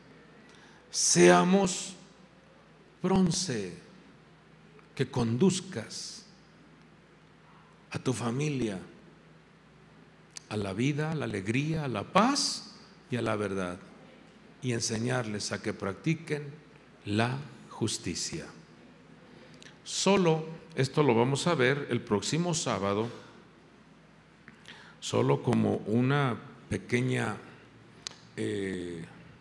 seamos bronce, que conduzcas a tu familia a la vida, a la alegría, a la paz y a la verdad, y enseñarles a que practiquen la justicia. Solo, esto lo vamos a ver el próximo sábado, solo como una pequeña eh,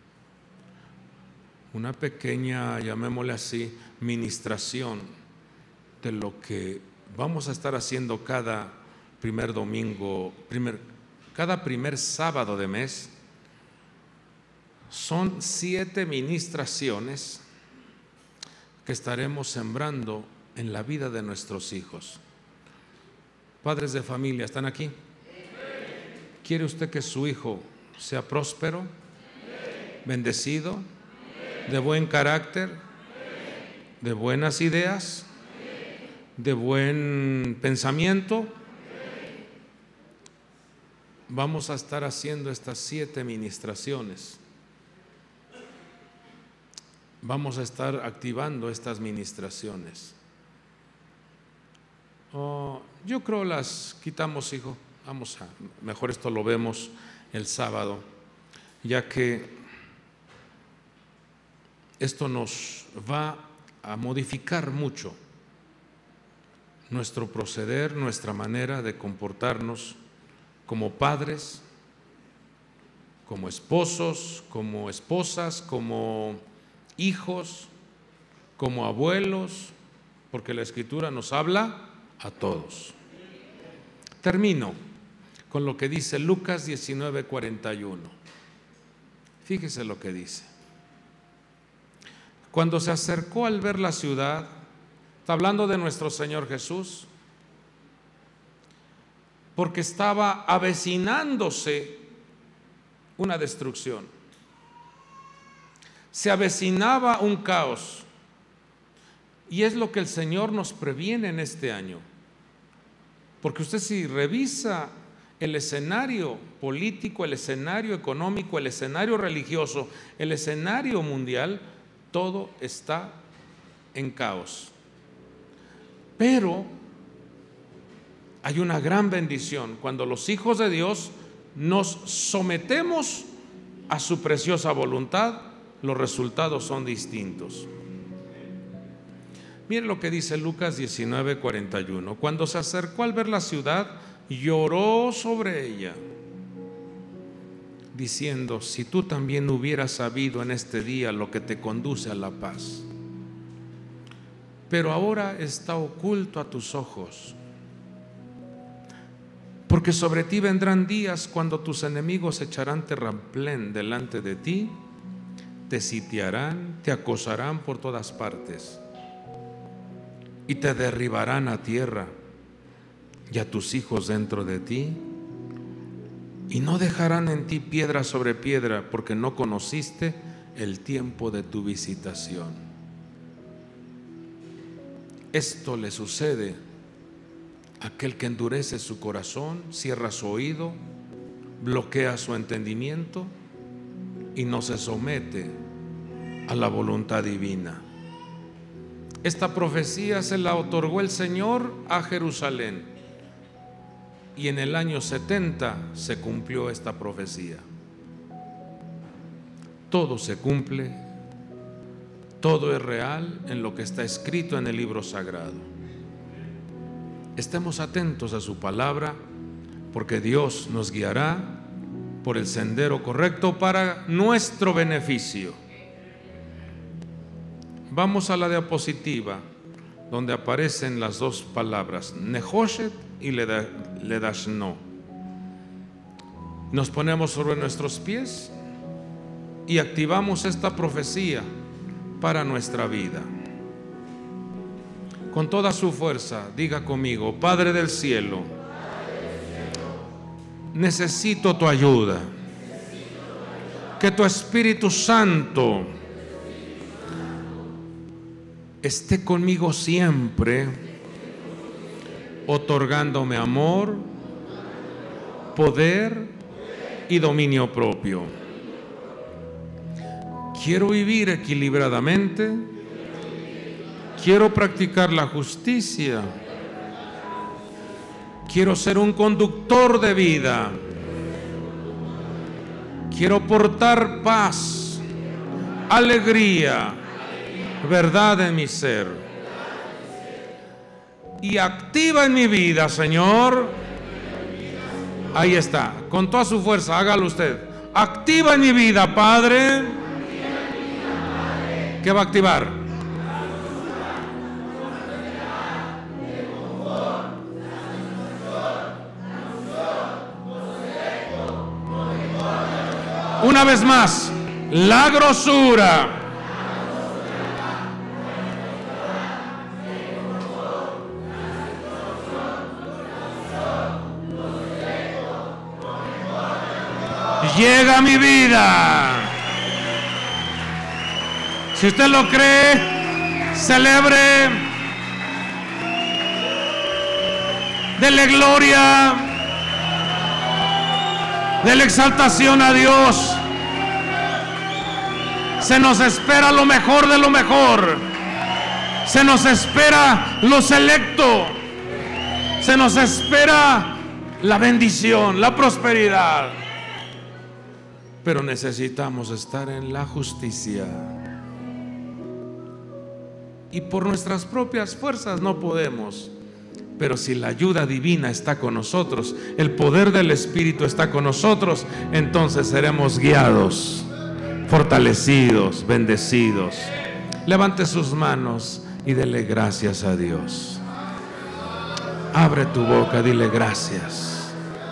una pequeña, llamémosle así, ministración de lo que vamos a estar haciendo cada primer domingo, primer, cada primer sábado de mes. Son siete ministraciones que estaremos sembrando en la vida de nuestros hijos. Padres de familia, ¿están aquí? ¿Quiere usted que su hijo sea próspero, bendecido, de buen carácter, de buenas ideas, de buen pensamiento. Vamos a estar haciendo estas siete ministraciones. Vamos a estar activando estas ministraciones. Oh, yo creo las quitamos, hijo. Vamos a, mejor esto lo vemos el sábado, ya que esto nos va a modificar mucho nuestro proceder, nuestra manera de comportarnos como padres, como esposos, como esposas, como hijos, como abuelos, porque la Escritura nos habla a todos. Termino con lo que dice Lucas diecinueve cuarenta y uno. Fíjese lo que dice. Cuando se acercó al ver la ciudad, está hablando de nuestro Señor Jesús, porque estaba avecinándose una destrucción. Se avecinaba un caos. Y es lo que el Señor nos previene en este año. Porque usted, si revisa el escenario político, el escenario económico, el escenario religioso, el escenario mundial, todo está en caos. Pero hay una gran bendición cuando los hijos de Dios nos sometemos a su preciosa voluntad. Los resultados son distintos. Miren lo que dice Lucas diecinueve cuarenta y uno. Cuando se acercó al ver la ciudad, lloró sobre ella, diciendo: si tú también hubieras sabido en este día lo que te conduce a la paz. Pero ahora está oculto a tus ojos, porque sobre ti vendrán días cuando tus enemigos echarán terraplén delante de ti, te sitiarán, te acosarán por todas partes y te derribarán a tierra y a tus hijos dentro de ti, y no dejarán en ti piedra sobre piedra, porque no conociste el tiempo de tu visitación. Esto le sucede a aquel que endurece su corazón, cierra su oído, bloquea su entendimiento y no se somete a la voluntad divina. Esta profecía se la otorgó el Señor a Jerusalén, y en el año setenta se cumplió esta profecía. Todo se cumple, todo es real en lo que está escrito en el libro sagrado. Estemos atentos a su palabra, porque Dios nos guiará por el sendero correcto para nuestro beneficio. Vamos a la diapositiva, donde aparecen las dos palabras, Nehoshet y Ledashno. Nos ponemos sobre nuestros pies y activamos esta profecía para nuestra vida. Con toda su fuerza, diga conmigo: Padre del cielo, necesito tu ayuda. Que tu Espíritu Santo esté conmigo siempre, otorgándome amor, poder y dominio propio. Quiero vivir equilibradamente, quiero practicar la justicia, quiero ser un conductor de vida, quiero portar paz, alegría, verdad en mi ser. Y activa en mi vida, Señor. Ahí está, con toda su fuerza, hágalo usted. Activa en mi vida, Padre. ¿Qué va a activar? Una vez más, la grosura. Llega a mi vida. Si usted lo cree, celebre. Dele gloria. Dele exaltación a Dios. Se nos espera lo mejor de lo mejor. Se nos espera lo selecto. Se nos espera la bendición, la prosperidad. Pero necesitamos estar en la justicia. Y por nuestras propias fuerzas no podemos. Pero si la ayuda divina está con nosotros, el poder del Espíritu está con nosotros, entonces seremos guiados, fortalecidos, bendecidos. Levante sus manos y dele gracias a Dios. Abre tu boca, dile gracias.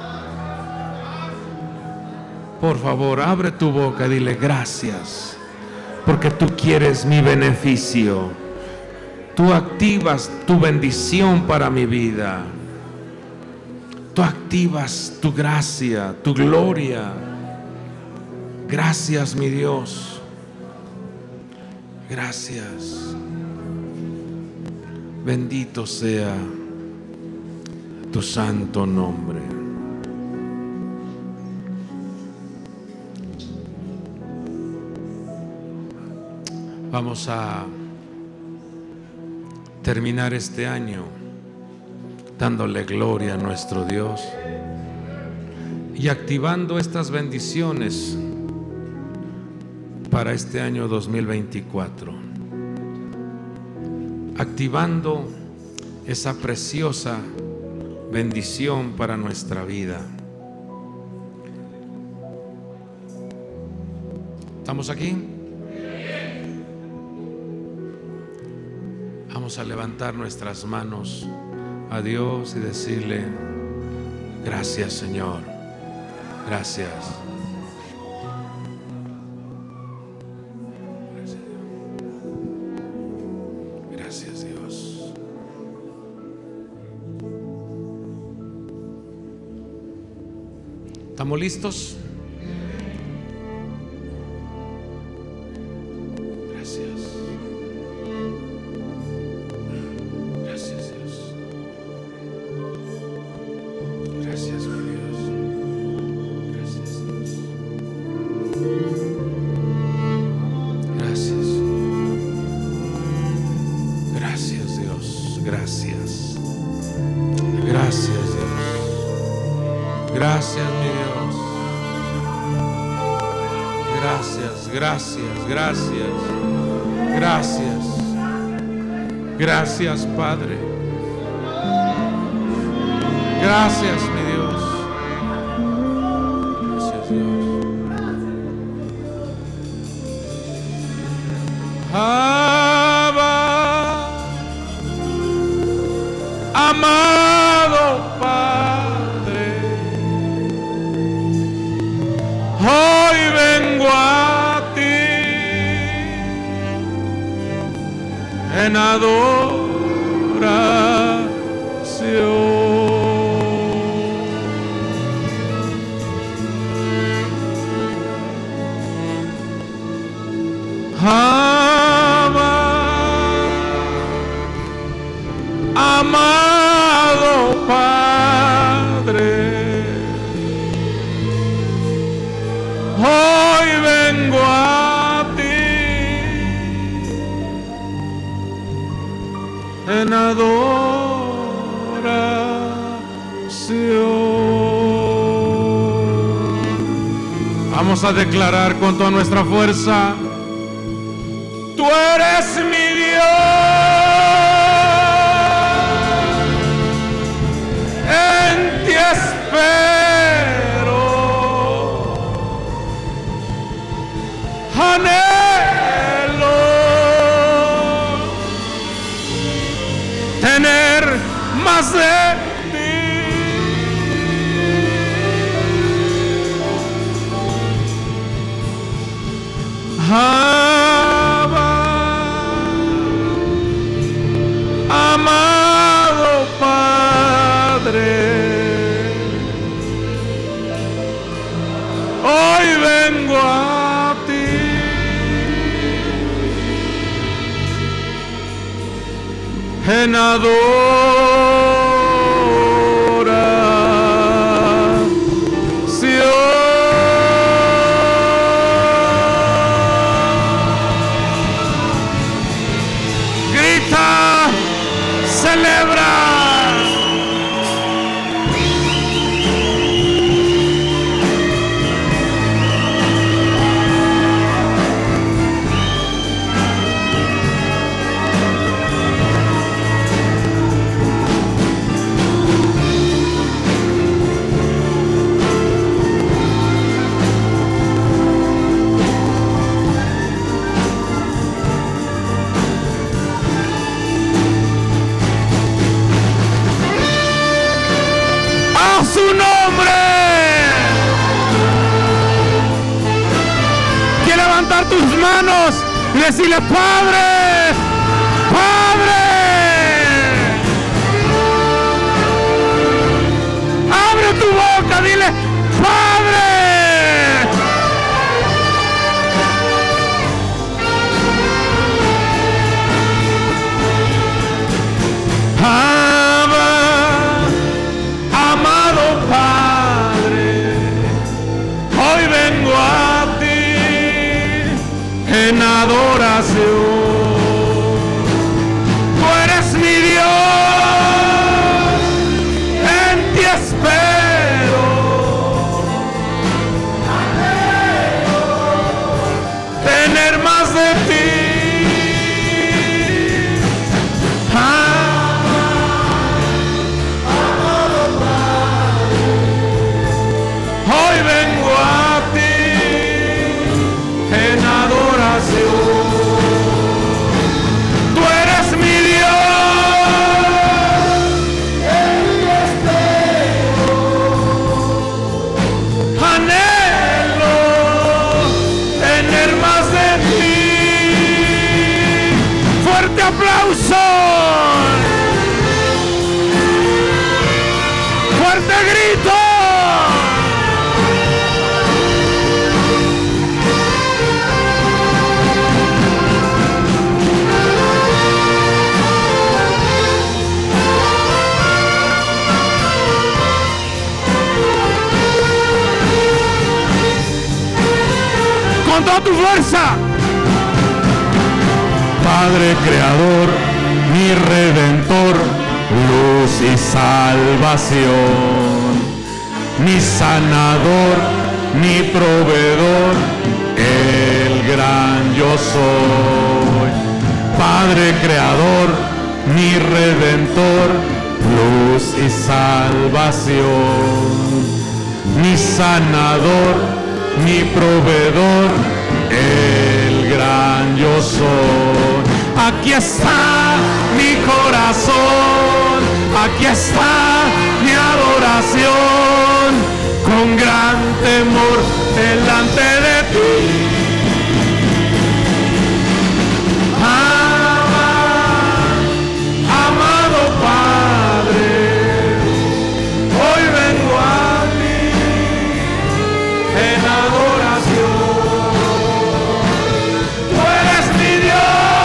Por favor, abre tu boca, dile gracias, porque tú quieres mi beneficio. Tú activas tu bendición para mi vida. Tú activas tu gracia, tu gloria. Gracias, mi Dios. Gracias. Bendito sea tu santo nombre. Vamos a terminar este año dándole gloria a nuestro Dios y activando estas bendiciones para este año dos mil veinticuatro, activando esa preciosa bendición para nuestra vida. ¿Estamos aquí? Vamos a levantar nuestras manos a Dios y decirle: gracias, Señor, gracias. Gracias, Dios. ¿Estamos listos? Gracias, gracias, gracias, gracias, Padre. Gracias, mi Dios. Gracias, Dios. Abba, amado Padre, hoy vengo a en adoración. Ama, amado Padre, hoy vengo a en adoración. Vamos a declarar con toda nuestra fuerza: tú eres mi Dios, en ti espero, anhelo tener más de ti. Abba, amado Padre, hoy vengo a ti en adoración. celebra. Su nombre. Quiero levantar tus manos y decirle: Padre, Padre, abre tu boca, dile: Padre. En adoración, tú eres mi Dios, en ti espero, tener más de ti. Amado Padre, hoy vengo a ti en adoración. Tú eres mi Dios, en ti espero, anhelo tener más de ti. Fuerte aplauso, fuerte grito. Con toda tu fuerza. Padre creador, mi redentor, luz y salvación, mi sanador, mi proveedor, el gran yo soy. Padre creador, mi redentor, luz y salvación, mi sanador, mi proveedor, el gran yo soy. Aquí está mi corazón, aquí está mi adoración, con gran temor delante de ti. Ama, amado Padre, hoy vengo a en adoración. Tú eres mi Dios,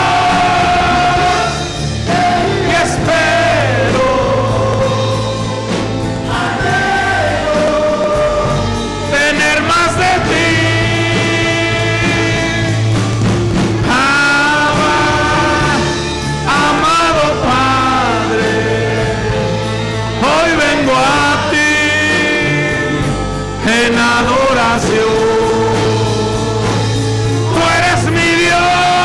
y espero, anhelo tener más de ti. Ama, amado Padre, hoy vengo a ti en adoración. Tú eres mi Dios,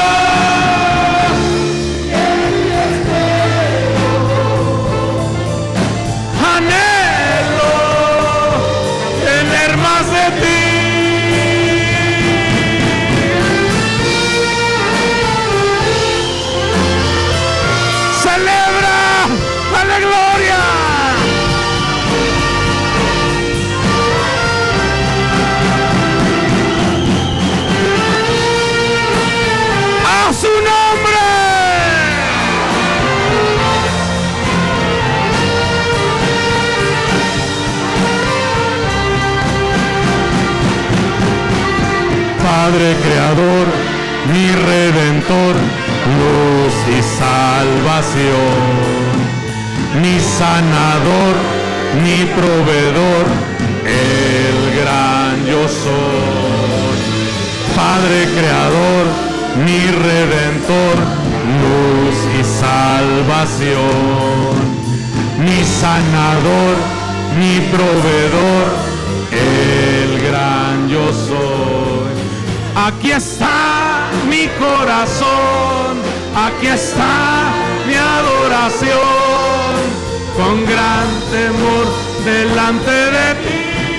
anhelo tener más de ti. Celebra, dale gloria. Su nombre. Padre creador, mi redentor, luz y salvación, mi sanador, mi proveedor, el gran yo soy. Padre creador, mi redentor, luz y salvación, mi sanador, mi proveedor, el gran yo soy. Aquí está mi corazón, aquí está mi adoración, con gran temor delante de ti.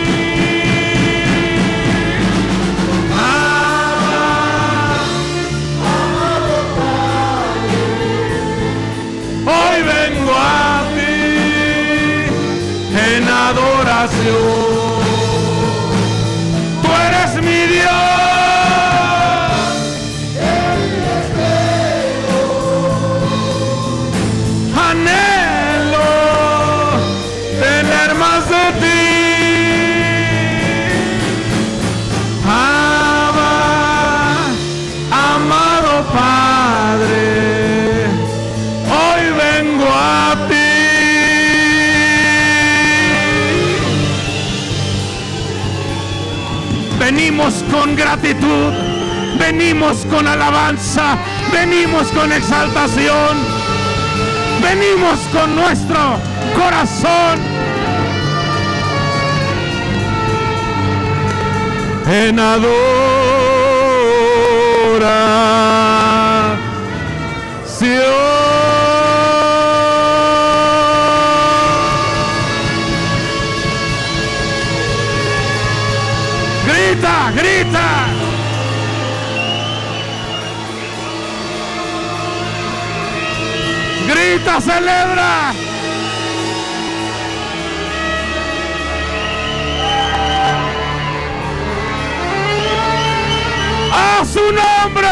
Hoy vengo a ti en adoración. Tú eres mi Dios. Anhelo tener más de ti. Abba, amado Padre. Venimos con gratitud, venimos con alabanza, venimos con exaltación, venimos con nuestro corazón en adoración. Grita, grita. Grita, celebra. A su nombre.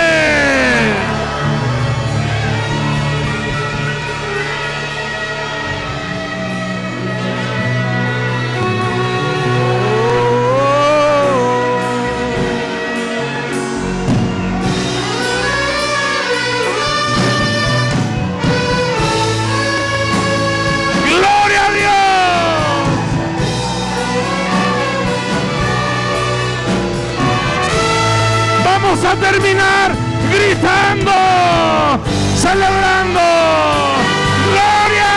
Vamos a terminar gritando, celebrando. ¡Gloria!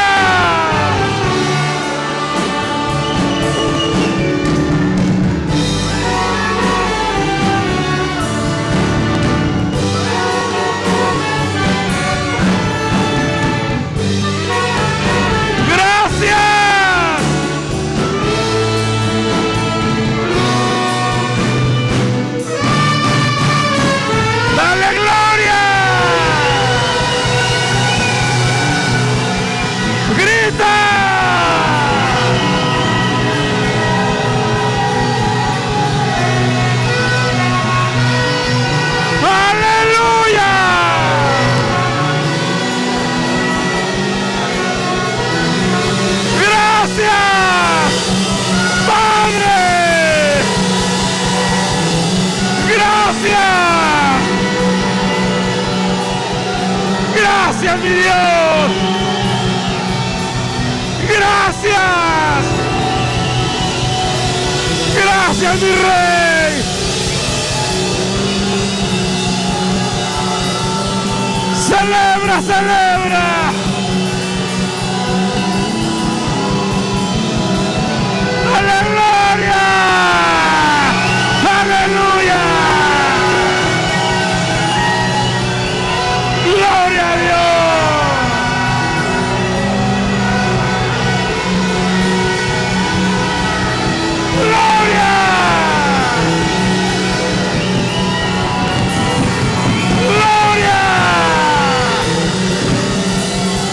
Gracias, mi Dios. Gracias. Gracias, mi Rey. Celebra, celebra. Aleluya. Aleluya. Gloria a Dios. Gloria. Gloria.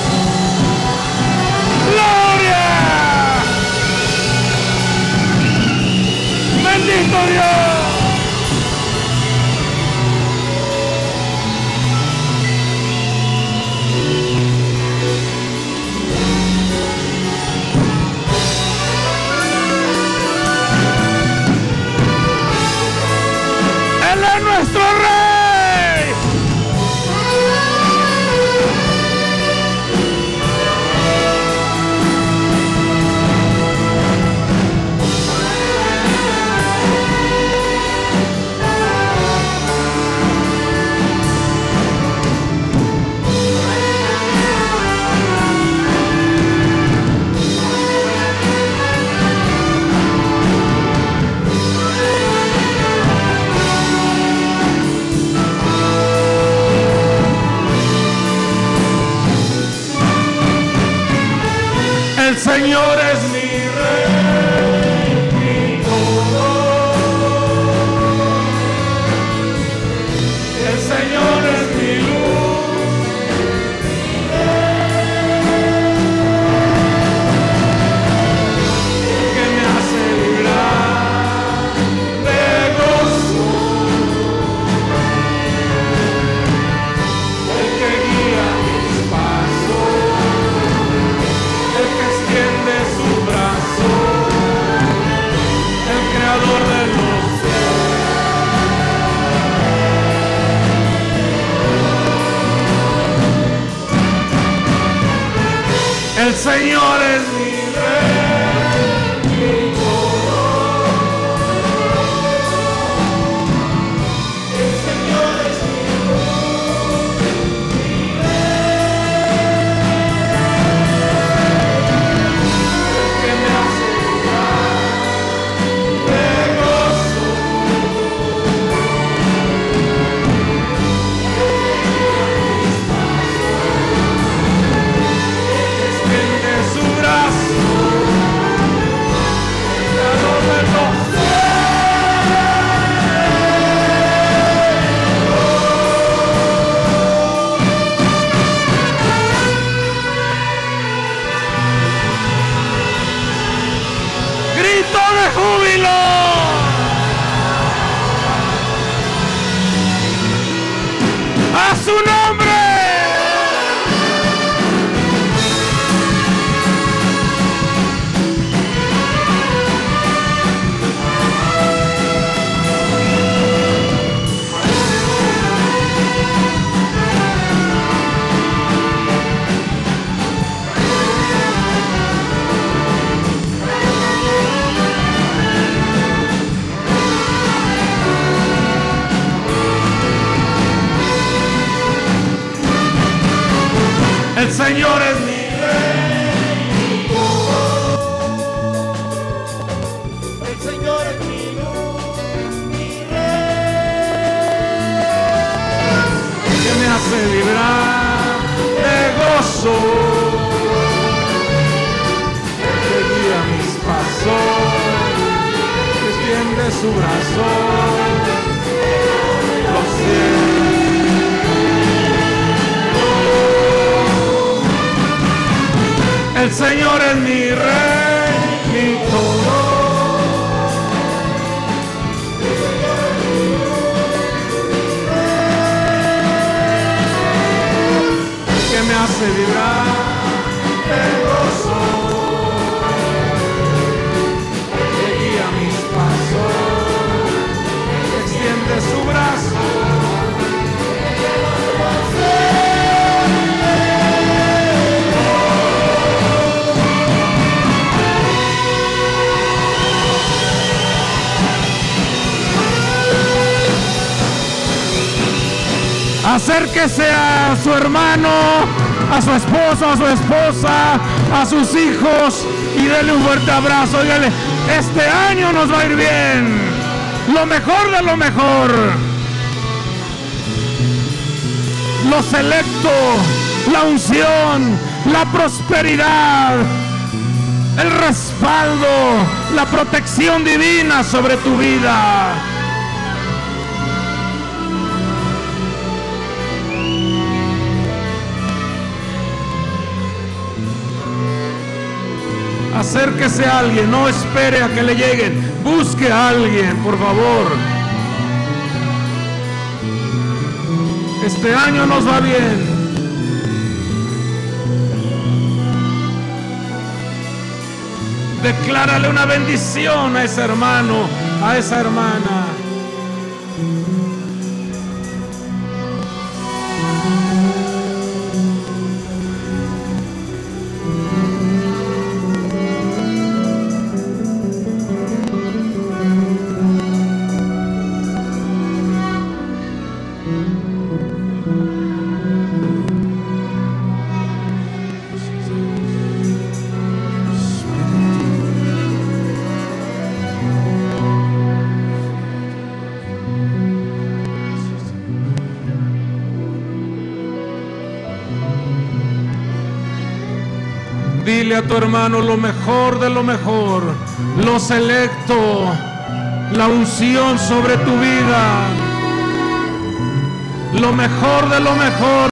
Señor es mi Rey, mi todo. El Señor es mi luz, mi Rey, Que me hace llorar de gozo. Extiende su brazo, dador de los grito de júbilo. A su nombre. El Señor es mi Rey, el Señor es mi luz, mi Rey, que me hace vibrar de gozo, que guía mis pasos, que extiende su brazo, los cielos. El Señor es mi Rey, mi todo. Que me hace vibrar de gozo, que guía mis pasos, que extiende su brazo. Acérquese a su hermano, a su esposo, a su esposa, a sus hijos y dele un fuerte abrazo. Dígale, este año nos va a ir bien, lo mejor de lo mejor. Lo selecto, la unción, la prosperidad, el respaldo, la protección divina sobre tu vida. Acérquese a alguien, no espere a que le lleguen, busque a alguien, por favor. Este año nos va bien. Declárale una bendición a ese hermano, a esa hermana. Dile a tu hermano lo mejor de lo mejor, lo selecto, la unción sobre tu vida, lo mejor de lo mejor.